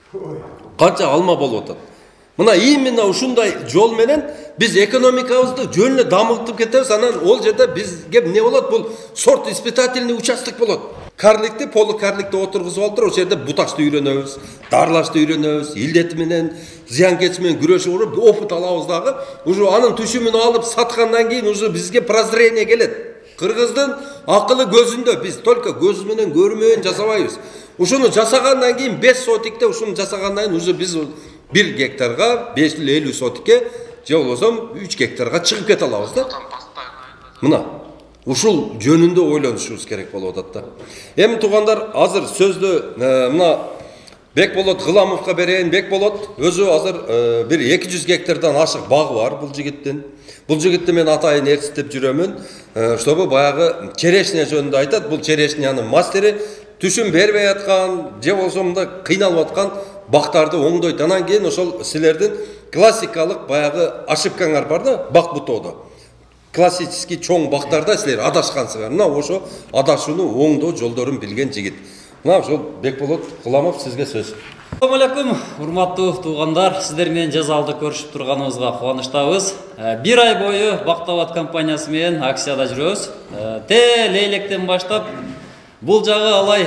Канча алма болуп атат. Мына именно ушундай жол менен биз экономикабызды жөн эле дамытып кетебиз. Анан ол жерде бизге эмне болот? Бул сорт испытательный участок болот. Карликти, полукарликти отургузуп алып туруп, ошол жерде буташты үйрөнөбүз, дарлашты үйрөнөбүз, илдети менен, зыянкечи менен күрөшүп уруп, опыт алабыз дагы. Уже анын түшүмүн алып саткандан кийин уже бизге прозрение келет. Кыргыздын акылы көзүндө, биз только көз менен көрмөйүн жасабайбыз. Ушуну жасагандан кийин 5 сотикте ушуну жасагандан кийин уже биз 1 гектарга 550 сотикке же болбосо 3 гектарга чыгып кете алабыз да. Мына ушул жөнүндө ойлонушубуз керек болуп атат да. Эми туугандар, азыр сөздү мына Бекболот Гыламовго берейин. Бекболот өзү азыр бир 200 гектардан ашык багы бар бул жигиттин. Бул жигитти мен атайын ээрчитип жүрөмүн. Чтобы баягы черешня жөнүндө айтат. Бул черешнянын мастери, түшүм бербей аткан, же болсо мында кыйналып аткан бактарды оңдойт. Анан кийин ошол силердин классикалык баягы ошибкаңар бар да, бак бутоодо. Классический чоң бактарда силер адашкансыңар. Мына ошо адашууну оңдоо жолдорун билген жигит. Мына ошол Бекболот Гыламов, сизге сөз. Assalamu alaikum, урматтуу туугандар. Сиздер менен жазалды көрүшүп турганыбызга кубанычтабыз. Бир ай бою Бактабат компаниясы менен акцияда жүрөбүз. Лейлектен баштап бул жагы алай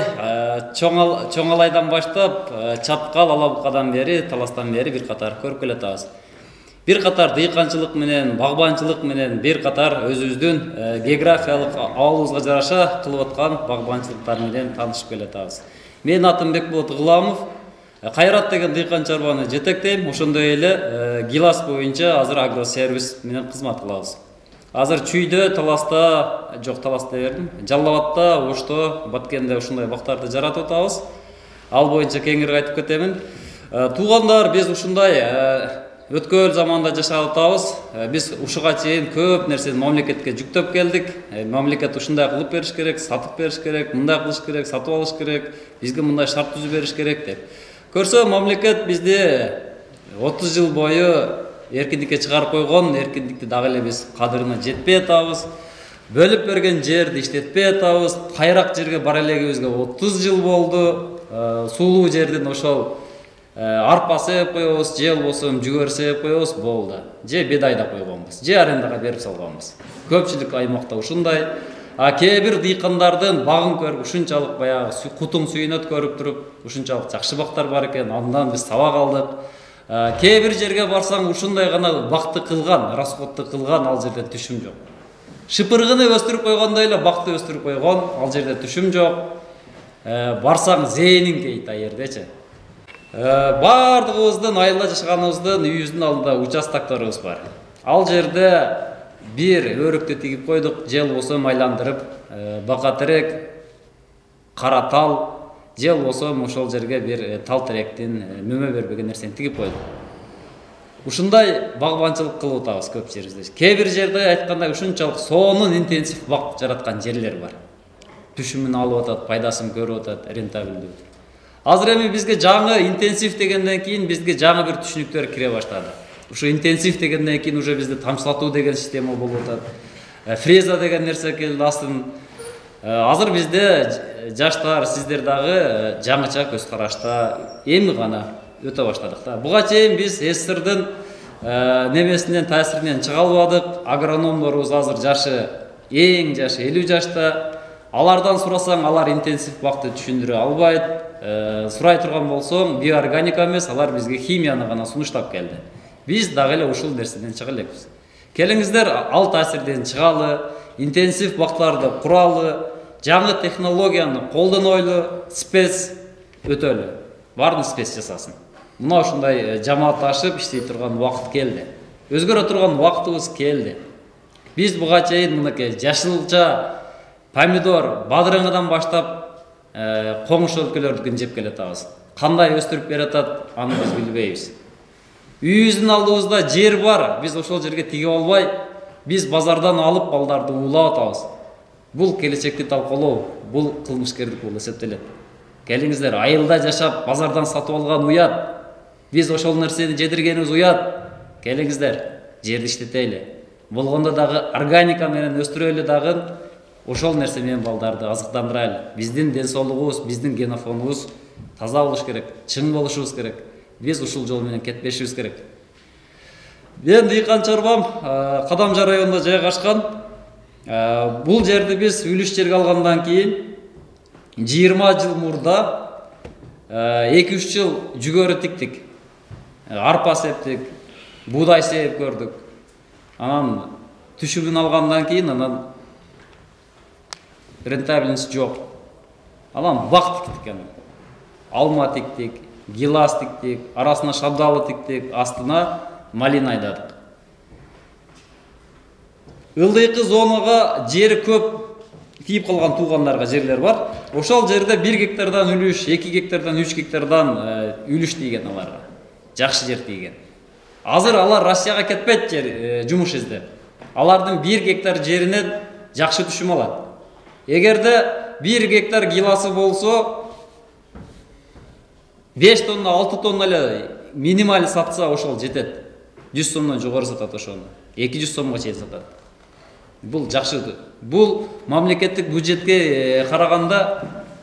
чоңалайдан баштап Чаткал, Алабукадан бери, Таластан бери бир катар көрүп келатабыз. Бир катар дыйканчылык менен, багбанчылык менен, бир катар өзүбүздүн географиялык абалыбызга жараша кылып аткан багбанчылыктар менен таанышып келатабыз. Менин атым Бекболот Гыламов. Кайрат деген дыйкан чарбаны жетектейм. Ошондой эле гилас боюнча азыр агросервис менен кызмат кылабыз. Азыр Чүйдө, Таласта, жок Таласта бердим, Жалал абадта, Ошто, Баткенде ушундай бактарды жаратып атабыз. Ал боюнча кеңири айтып кетемин. Туугандар, биз ушундай өткөн заманда жашап атабыз. Биз ушуга чейин көп нерсени мамлекетке жүктөп келдик. Мамлекет ушундай кылып бериш керек, сатып бериш керек, мындай кылыш керек, сатып алыш керек, бизге мындай шарт түзүп бериш керек деп. Көрсө мамлекет бизди 30 жыл бою эркиндикке чыгарып койгон, эркиндикти дагы эле биз кадырына жетпей атабыз. Бөлүп берген жерди иштетпей атабыз. Кайрак жерге бара элегибизге 30 жыл болду. Суулуу жердин ошол арпа себеп коебуз, же болбосо жүгөр себеп коебуз, болду. Же бедайда койгонбуз, же арендага берип салганбыз. Көпчүлүк аймакта ушундай. Кээ бир дыйкандардын багын көрүп, ушунчалык баягы кутун сүйүнөт көрүп туруп, ушунчалык жакшы бактар бар экен, андан биз сабак алдык. Кээ бир жерге барсаң ушундай гана бакты кылган, расходду кылган, ал жерде түшүм жок. Шыпыргыны өстүрүп койгондой эле бакты өстүрүп койгон, ал жерде түшүм жок. Барсаң зээнин кейт а жердечи. Бардығыбыздың айылда жашаганыбыздын үйүбүздүн алдында участоктарыбыз бар. Ал жерде бир өрүктү тигип койдук, жел болсо майландырып, бака терек, кара тал, жел болсо ошол жерге бир тал теректин мөмө бербеген нерсени тигип койдук. Ушундай багбанчылык кылып атабыз көп жерибизде. Кээ бир жерде айтканда ушунчалык сонун интенсив бак жараткан жерлер бар. Түшүмүн алып атат, пайдасын көрүп атат, рентабелдүү. Азыр эми бизге жаңы интенсив дегенден кийин бизге жаңы бир түшүнүктөр кире баштады. Ушу интенсив дегенден кийин уже бизде тамчылатуу деген система болуп атат. Фреза деген нерсе келди астын. Азыр бизде жаштар, сиздер дагы жаңыча көз карашта эми гана өтө баштадык да. Буга чейин биз СССРдын немесинен, таасиринен чыга албадык. Агрономдорубуз азыр жашы эң жашы 50 жашта. Алардан сурасаң, алар интенсив бакты түшүндүрө албайт. Сурай турган болсоң, биоорганика эмес, алар бизге химияны гана сунуштап келди. Биз дагы эле ушул нерседен чыга элекпиз. Келиңиздер, ал таасирден чыгалы, интенсив бактарды куралы, жаңы технологияны колдонойлу, спец өтөлү. Баарын спец жасасын. Мына ушундай жамаатташып иштей турган убакыт келди. Өзгөрө турган убактыбыз келди. Биз буга чейин мынакей жашылча помидор, бадырыңыдан баштап коңуш өлкөлөрдүкүн жеп келатабыз. Кандай өстүрүп бератат, аны биз билбейбиз. Үйүбүздүн алдыбызда жер бар, биз ошол жерге тигип албай, биз базардан алып балдарды уулап атабыз. Бул келечекти талкуулоо, бул кылмышкерлик болуп эсептелет. Келиңиздер, айылда жашап, базардан сатып алган уят. Биз ошол нерсени жедиргенибиз уят. Келиңиздер, жерди иштетели. Болгондо дагы органика менен өстүрөлү дагы ошол нерсе менен балдарды азыктандырайлы. Биздин ден соолугубуз, биздин генофонубуз таза болуш керек, чың болушубуз керек. Биз ушул жол менен кетпешибиз керек. Мен дыйкан чарбам Кадамжа районунда жайгашкан. Бул жерди биз үлүш жерге алгандан кийин 20 жыл мурда 2-3 жыл жүгөрү тиктик. Арпа септик, буудай сееп көрдүк. Анан түшүмүн алгандан кийин анан рентабельность жок. Анан бак тиктик. Алма тиктик, гилас тиктик, арасына шабдалы тиктик, астына малина айдадык. Ылдыйкы зонага жери көп тиіп қалған туғандарға жерлер бар. Ошол жерде 1 гектардан үлүш, 2 гектардан, 3 гектардан үлүш тийген аларга. Жакшы жер тийген. Азыр алар Россияга кетпейт жумуш издеп. Алардын 1 гектар жеринен жакшы түшүм алат. Эгерде 1 гектар гиласы болсо 5 тонна, 6 тонна эле минималь сатса ошол жетет. 100 сомдон жогору сатат ошону. 200 сомго чейин сатат. Бул жакшы. Бул мамлекеттик бюджетке караганда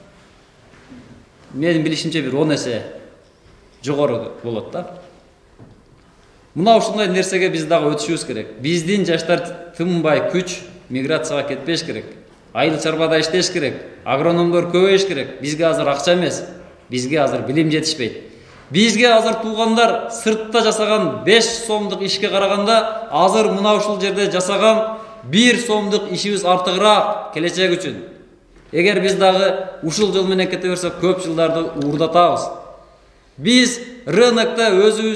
менин билишимче бир 10 эсе жогору болот да. Мына ушундай нерсеге биз дагы өтүшүбүз керек. Биздин жаштар тынбай күч миграцияга кетпеш керек. Айыл чарбада иштеш керек. Агрономдор көбөйүш керек. Бизге азыр акча эмес, бизге азыр билим жетишпейт. Бизге азыр туугандар сыртта жасаган 5 сомдук ишке караганда азыр мына ушул жерде жасаган 1 сомдук ишибиз артыгыраак келечек үчүн. Эгер биз дагы ушул жол менен кете берсек, көп жылдарды уурдатабыз. Биз рынокто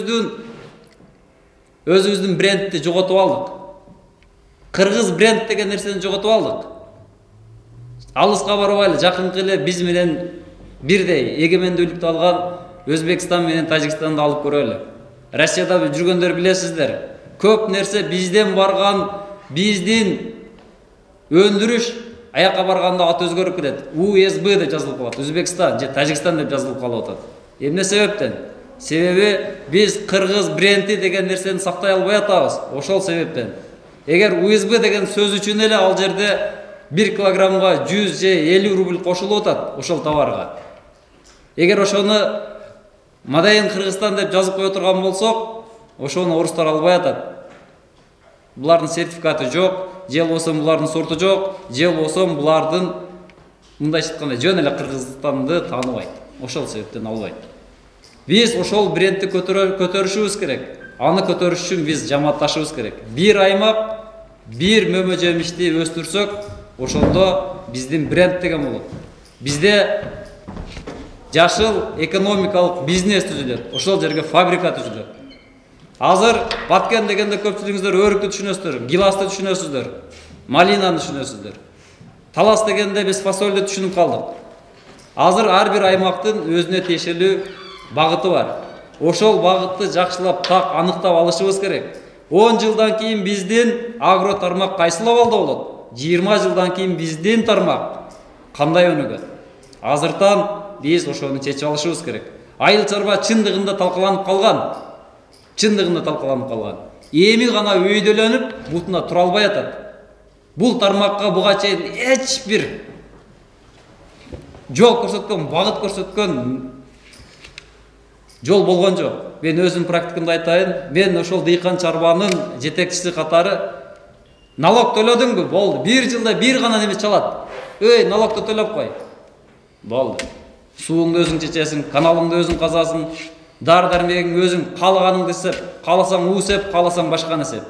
өзүбүздүн брендти жоготуп алдык. Кыргыз бренд деген нерсени жоготуп алдык. Алыска барбайлы, жакынкы эле биз менен бирдей эгемендүүлүктү алган Өзбекстан менен Тажикстанды алып көрөлү. Россияда жүргөндөр билесиздер. Көп нерсе бизден барган, биздин өндүрүш аяка барганда аты өзгөрүп кетет. УСБ деп жазылып калат. Өзбекстан же Тажикстан деп жазылып калып атат. Эмне себептен? Себеби биз кыргыз бренди деген нерсени сактай албай атабыз. Ошол себептен. Эгер УСБ деген сөз үчүн эле ал жерде 1 килограммга 100 же 50 рубль кошулуп атат ошол товарга. Эгер ошону Мадайын Кыргызстан деп жазып кое турган болсок, ошону орустар албай атат. Булардын сертификаты жок, же болсо булардын сорту жок, же болсо булардын мындайча айтканда жөн эле Кыргызстанды тааныбайт. Ошол себептен албайт. Биз ошол брендти көтөрүшүбүз керек. Аны көтөрүш үчүн биз жамаатташыбыз керек. Бир аймак, бир мөмө жемишти өстүрсөк, ошондо биздин бренд деген болот. Бизде жашыл экономикалык бизнес түзүлөт, ошол жерге фабрика түзүлөт. Азыр баткен дегенде көпчүлүгүңүздөр өрүктү түшүнөсүздөр, гиласты түшүнөсүздөр, малинаны түшүнөсүздөр. Талас дегенде биз фасольду түшүнүп калдык. Азыр ар бир аймактын өзүнө тиешелүү багыты бар. Ошол багытты жакшылап так аныктап алышыбыз керек. 10 жылдан кийин биздин агро тармак кайсыл абалда болот? 20 жылдан кийин биздин тармак кандай өнүгөт? Азыртан биз ошону чечип алышыбыз керек. Айыл чарба чындыгында талкаланып калган. Эми гана өйдөлөнүп, бутуна тура албай атат. Бул тармакка буга чейин эч бир жол көрсөткөн, багыт көрсөткөн жол болгон жок. Мен өзүм практикамда айтайын, мен ошол дыйкан чарбанын жетекчиси катары налог төлөдүңбү? Болду. Бир жылда бир гана неме чалат. Налогду төлөп кой. Болду. Сууңду өзүң чечесиң, каналыңды өзүң казасың, дары-дармегиңди өзүң каалаганыңды сеп, кааласаң уу сеп, кааласаң башканы сеп.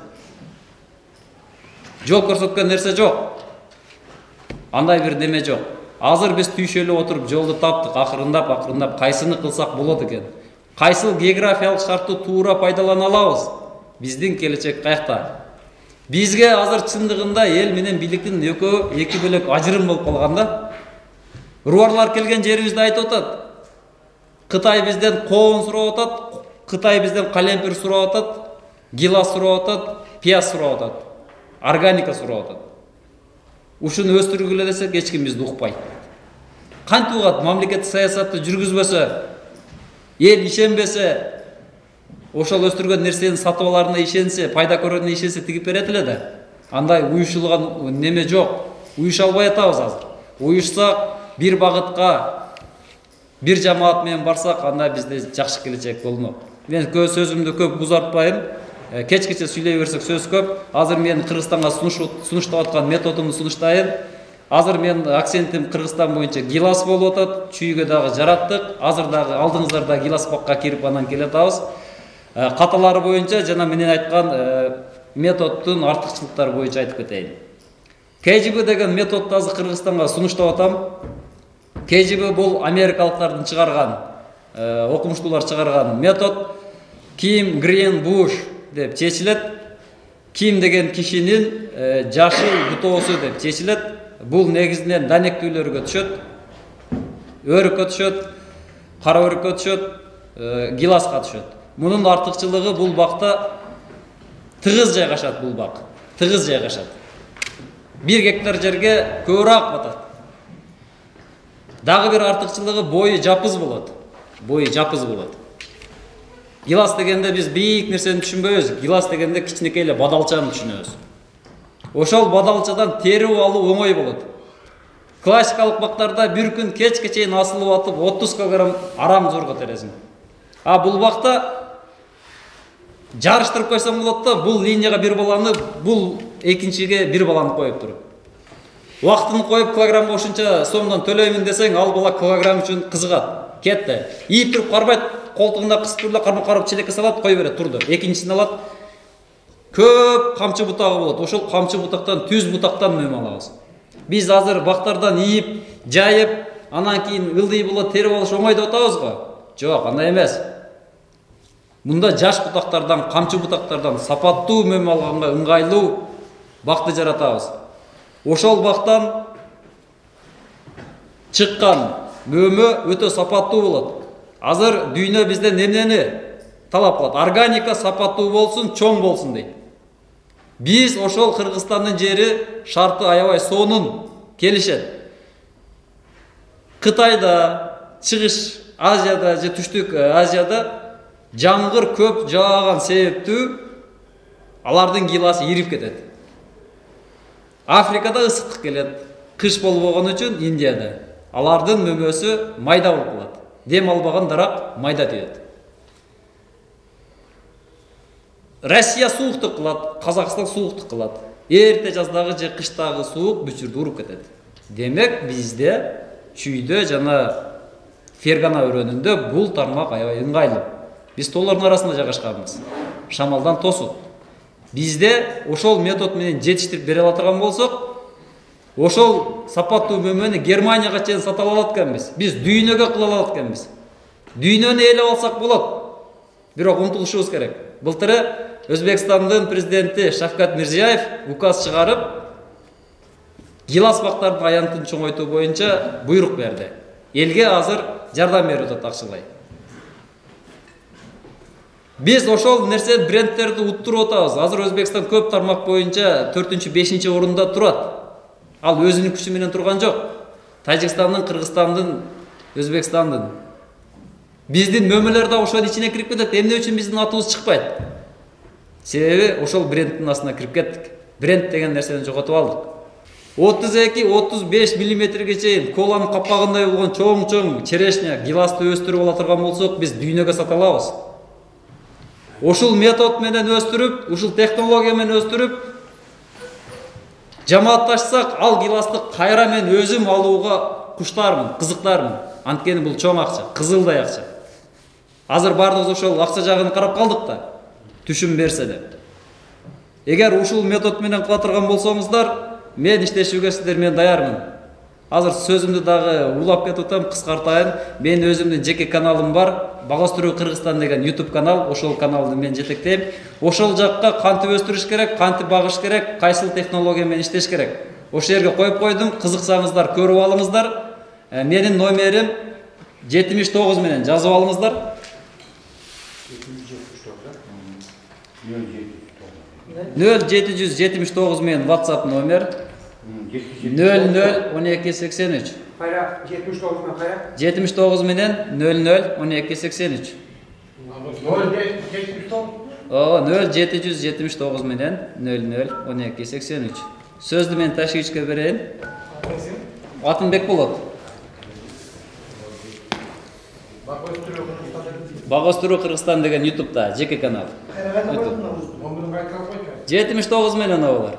Жол көрсөткөн нерсе жок. Андай бир неме жок. Азыр биз түйшөлүп отуруп жолду таптык, акырындап кайсыны кылсак болот экен? Кайсыл географиялык шартты туура пайдалана алабыз? Биздин келечек каякта? Бизге азыр чындыгында эл менен бийликтин эки бөлөк ажырым болуп калган да. Руарлар келген жерибизде айтып атат. Кытай бизден коон сурап атат, Кытай бизден калемпир сурап атат, гилас сурап атат, пияз сурап атат, органика сурап атат. Ушуну өстүргүлө десек, эч ким бизди укпайт. Кантип угат? Мамлекеттик саясатты жүргүзбөсө, эл ишенбесе, ошол өстүргөн нерсени сатып аларына ишенсе, пайда көрөрүнө ишенсе тигип берет эле да. Андай уюшулган неме жок. Уюша албай атабыз азыр. Уюшсак, бир багытка, бир жамаат менен барсак, анда бизде жакшы келечек болмок. Мен сөзүмдү көп узартпайм. Кечкече сүйлөй берсек сөз көп. Азыр мен Кыргызстанга сунуштап аткан методумду сунуштайын. Азыр мен акцентим Кыргызстан боюнча гилас болуп атат, чүйгө дагы жараттык. Азыр дагы алдыңыздарда гилас бакка кирип анан келатабыз. Каталары боюнча жана менен айткан методдун артыкчылыктары боюнча айтып кетейин. КЖБ деген методду азыр Кыргызстанга сунуштап атам. КЖБ бул америкалыктардын чыгарган, окумуштуулар чыгарган метод. Ким Грен Буш деп чечилет. Ким деген кишинин жашыл бутоосу деп чечилет. Бул негизинен данектүүлөргө түшөт, өрүккө түшөт, кара өрүккө түшөт, гиласка түшөт. Мунун артыкчылыгы бул бакта тыгыз жайгашат, бул бак. Тыгыз жайгашат. 1 гектар жерге көбүрөөк батат. Дагы бир артыкчылыгы бою жапыз болот. Гилас дегенде биз бийик нерсени түшүнбөйбүз. Гилас дегенде кичинекей эле бадалчаны түшүнөбүз. Ошол бадалчадан терип алуу оңой болот. Классикалык бактарда бир күн кечке чейин асылып атып 30 кг арам зорго тересиң. А бул бакта жарыштырып койсоң болот да, бул линияга бир баланы, бул экинчиге бир баланы коюп туруп. Убактын коюп килограммга ушунча сомдон төлөймүн десең, ал бала килограмм үчүн кызыгат. Кетти. Ийип туруп карбайт, колтугунда кысып туруп кармап челекке салат, кой берет, турду. Экинчисин алат. Көп камчы бутагы болот. Ошол камчы бутактан, түз бутактан мөм алабыз. Биз азыр бактардан ийип, жайып, анан кийин ылдый болот, терип алыш оңой деп атабызго? Жок, андай эмес. Мында жаш бутактардан, камчы бутактардан сапаттуу мөм алганга ыңгайлуу бакты жаратабыз. Ошол бактан чыккан мөмө өтө сапаттуу болот. Азыр дүйнө бизден эмнени талап кылат? Органика сапаттуу болсун, чоң болсун дейт. Биз ошол Кыргызстандын жери шарты аябай сонун келишет. Кытайда, Чыгыш Азияда же Түштүк Азияда жамгыр көп жааган себептүү алардын гиласы ирип кетет. Африкада ысыктык келет. Кыш болбогон үчүн Индияда алардын мөмөсү майда болуп калат. Дем албаган дарак майда түйөт. Россия сууктук кылат, Казакстан сууктук кылат. Эрте жаздагы же кыштагы суук бүчүрдү уруп кетет. Демек бизде чүйдө жана Фергана өрөөнүндө бул тармак аябай ыңгайлуу. Биз тоолордун арасында жайгашканбыз. Шамалдан тосуп. Бизде ошол метод менен жетиштирип бере ала турган болсок, Ошол сапаттуу мөмөнү Германияга чейин сата алат экенбиз. Биз дүйнөгө кыла алат экенбиз. Дүйнөнү ээлеп алсак болот. Бирок умтулушубуз керек. Былтыры Өзбекстандын президенти Шавкат Мирзиёев указ чыгарып, гилас бактардын аянтын чоңойтуу боюнча буйрук берди. Элге азыр жардам берип атат акчалай. Биз ошол нерсе брендтерди уттуруп атабыз. Азыр Өзбекстан көп тармак боюнча 4-5 орунда турат. Ал өзүнүн күчү менен турган жок. Тажикстандын, Кыргызстандын, Өзбекстандын. Биздин мөмөлөр да ошонун ичине кирип кетет. Эмне үчүн биздин атыбыз чыкпайт? Себеби ошол брендтин астына кирип кеттик. Бренд деген нерсени жоготуп алдык. 32-35 миллиметрге чейин коланын капагындай болгон чоң-чоң черешня, гиласты өстүрүп ала турган болсок, биз дүйнөгө сата алабыз. Ушул метод менен өстүрүп, ушул технология менен өстүрүп, жамаатташсак, ал гиласты кайра мен өзүм алууга куштармын, кызыктармын. Анткени бул чоң акча, кызылдай акча. Азыр бардыгыбыз ошол акча жагын карап калдык да, түшүм берсе деп. Эгер ушул метод менен кыла турган болсоңуздар, мен иштешүүгө сиздер менен даярмын. Азыр сөзүмдү дагы улап кетип атам, кыскартайын. Мен өзүмдүн жеке каналым бар, Бак өстүрүү Кыргызстан деген YouTube канал, ошол каналды мен жетектейм. Ошол жакка кантип өстүрүш керек, кантип багыш керек, кайсыл технология менен иштеш керек. Ошол жерге коюп койдум, кызыксаңыздар көрүп алыңыздар. Менин номерим 79 менен жазып алыңыздар. 0779 менен WhatsApp номер 00-1283. Кайра 79 менен кайра? 79 менен 00-1283. 0779 менен 00-1283. Сөздү мен ташкичке берейин. Атымбек болот. Бак өстүрүү Кыргызстан деген YouTube'да жеке канал. 79 менен алар.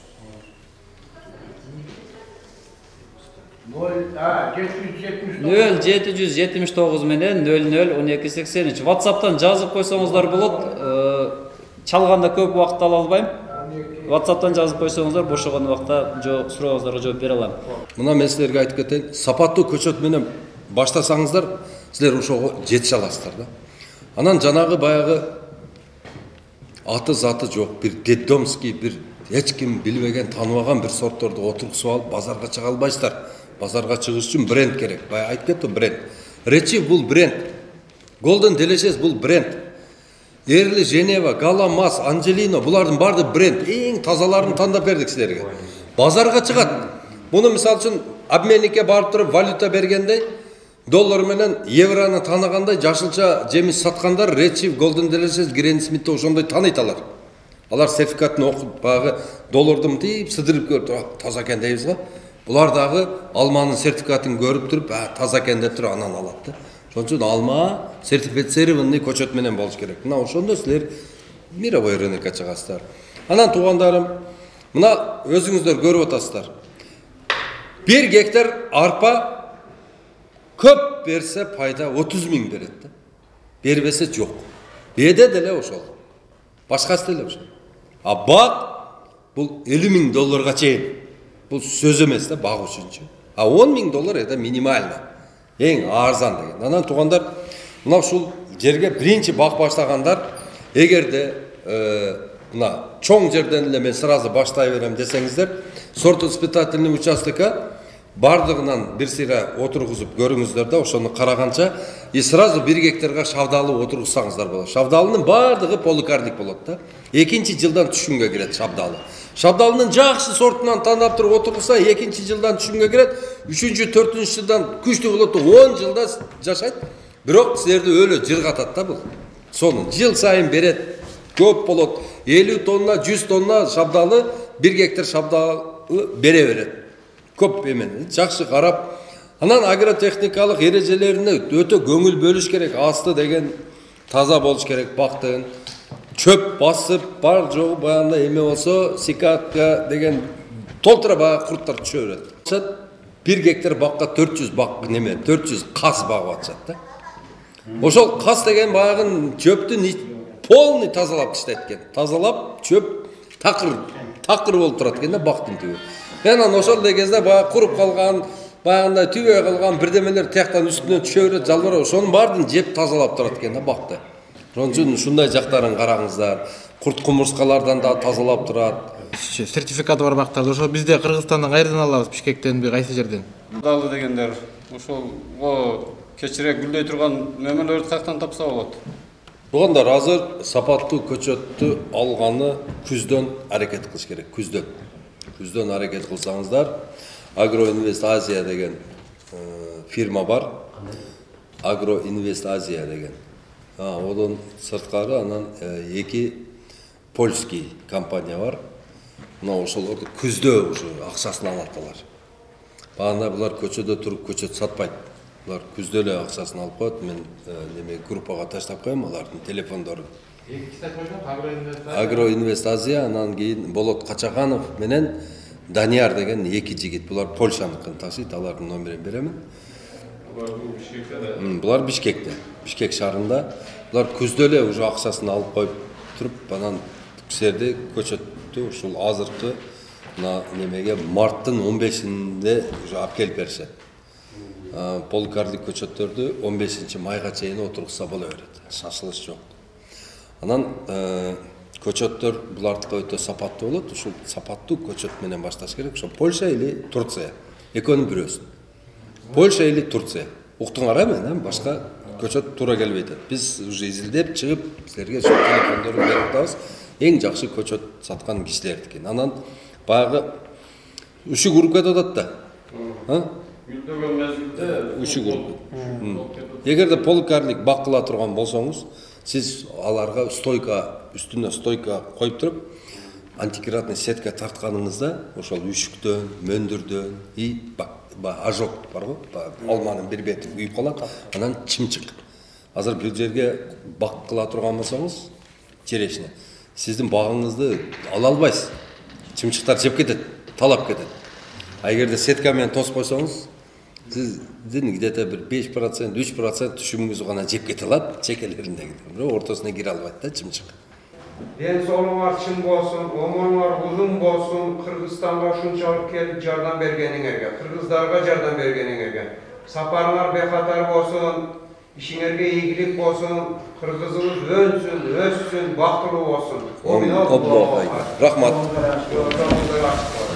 0779 менен 00-1283. WhatsApp'tan жазып койсоңуздар болот. Чалганда көп убакыт ала албайм. WhatsApp'tan жазып койсоңуздар бошогон убакта сурооңуздарга жооп бере алам. Мына мен силерге айтып кетейин, сапаттуу көчөт менен баштасаңыздар, силер ошого жете аласыздар да. Анан жанагы баягы аты заты жок, бир детдомский, бир эч ким билбеген, тааныбаган бир сортторду отургузуп алып базарга чыга албайсыздар. Базарга чыгыш үчүн бренд керек. Бая айтып кеттим, бренд. Речи бул бренд. Golden Delicious бул бренд. Эрли, Женева, Гала, Мас, Анджелино булардын баары бренд. Эң тазаларын тандап бердик силерге. Базарга чыгат. Буну мисалы үчүн обменникке барып туруп валюта бергенде, доллар менен евроны тааныгандай жашылча жемиш саткандар Речи, Golden Delicious, Грен Смитти ошондой тааныйталар. Алар сертификатын окуп багы долларды мынтип сыдырып көрүп, таза экен дейбиз го. Булар дагы алманын сертификатын көрүп туруп, таза экен деп туруп анан алат да. Ошон үчүн алма сертифицированный көчөт менен болуш керек. Мына ошондо силер мировой рынокко чыгасыздар. Анан туугандарым, мына өзүңүздөр көрүп атасыздар. 1 гектар арпа көп берсе пайда 30 000 берет да. Бербесе жок. Беде деле ошол. Башкасы деле ошол. А бак бул 50 000 долларга чейин. Бул сөз эмес да, бак үчүнчү. А 10 000 доллар это минимально. Эң арзан деген. Анан туугандар, мына ушул жерге биринчи бак баштагандар, эгерде мына чоң жерден эле мен сразу баштай берем десеңиздер, сорт испытательный участокка бардыгынан бир сыйра отургузуп көрүңүздөр да, ошону караганча, и сразу 1 гектарга шабдалы отургузсаңыздар болот. Шабдалынын бардыгы полукардик болот да. Экинчи жылдан түшүнгө кирет шабдалы. Шабдалынын жакшы сортунан тандап туруп отургузса, экинчи жылдан түшүнгө кирет, үчүнчү, төртүнчү жылдан күчтүү болот, 10 жылда жашайт. Бирок силерди өлө жыргатат да бул. Сону жыл сайын берет, көп болот. 50 тонна, 100 тонна шабдалы 1 гектар шабдалы бере берет. Көп эмен, жакшы карап. Анан агротехникалык эрежелерине өтө көңүл бөлүш керек. Асты деген таза болуш керек бактын. Чөп басып, бар жогу баягында эме болсо, сикатка деген толтура баягы курттар түшө берет. 1 гектар бакка 400 бак неме, 400 кас багып атышат да. Ошол кас деген баягын чөптүн полный тазалап таштайт экен. Тазалап, чөп такыр такыр болуп турат экен да бактын түбү. Анан ошол эле кезде баягы куруп калган, баягындай түбөй калган бирдемелер тияктан үстүнөн түшө берет, жалбырап, ошонун баарын жеп тазалап турат экен да бакты. Ошон үчүн ушундай жактарын караңыздар. Курт кумурскалардан да тазалап турат. Сертификаты бар бактарды ошо бизде Кыргызстандан кайерден алабыз? Бишкектенби, кайсы жерден? Далы дегендер ошол кечирээк гүлдөй турган мөмөлөрдү каяктан тапса болот? Туугандар, азыр сапаттуу көчөттү алганы күздөн аракет кылыш керек, күздөн. Күздөн аракет кылсаңыздар, Агроинвест Азия деген фирма бар. Агроинвест Азия деген. Одан сырткары анан эки польский компания бар. Мына ошолорду күздө уже акчасын алат алар. Багында булар көчөдө туруп көчөт сатпайт. Булар күздө эле акчасын алып коет. Мен неме группага таштап коем алардын телефондорун. Агроинвест Азия, анан кийин Болот Качаканов менен Данияр деген эки жигит. Булар Польшаныкын ташыйт, алардын номерин беремин. Булар Бишкекте, Бишкек шаарында. Булар күздө эле уже акчасын алып коюп туруп, анан серде көчөттү ушул азыркы немеге марттын 15-inde уже алып келип беришет. Полкарлык көчөттөрдү 15-майга чейин отургузса боло берет. Шашылыш жок. Анан көчөттөр булардыкы өтө сапаттуу болот. Ушул сапаттуу көчөт менен башташ керек. Ошо Польша или Турция. Экөөнүн бирөөсүн. Польша или Турция. Уктуңар эми, башка көчөт туура келбей атат. Биз уже изилдеп чыгып, силерге ошо телефондорун берип атабыз. Эң жакшы көчөт саткан кишилердики. Анан баягы үшү уруп кетип атат да. Гүлдөгөн мезгилде Үшү уруп. Эгерде полкарлык бак кыла турган болсоңуз, сиз аларга стойка, үстүнө стойка коюп туруп, антикератный сетка тартканыңызда, ошол үшүктөн, мөндүрдөн, ажок барбы? Алманын бир бети күйүп калат, анан чымчык. Азыр бир жерге бак кыла турган болсоңуз, черешне, сиздин багыңызды ала албайсыз. Чымчыктар жеп кетет, талап кетет. А эгерде сетка менен тосуп койсоңуз, сиздин где-то бир 5%, 3% түшүмүңүздү гана жеп кете алат, чекелериндеги. Бирок ортосуна кире албайт да чымчык. Ден соолуңар чын болсун, омоңар узун болсун, Кыргызстанга ушунчалык келип жардам бергениңерге, кыргыздарга жардам бергениңерге. Сапарыңар бекатар болсун, ишиңерге ийгилик болсун, кыргызыбыз өнсүн, өссүн, бактылуу болсун. Рахмат.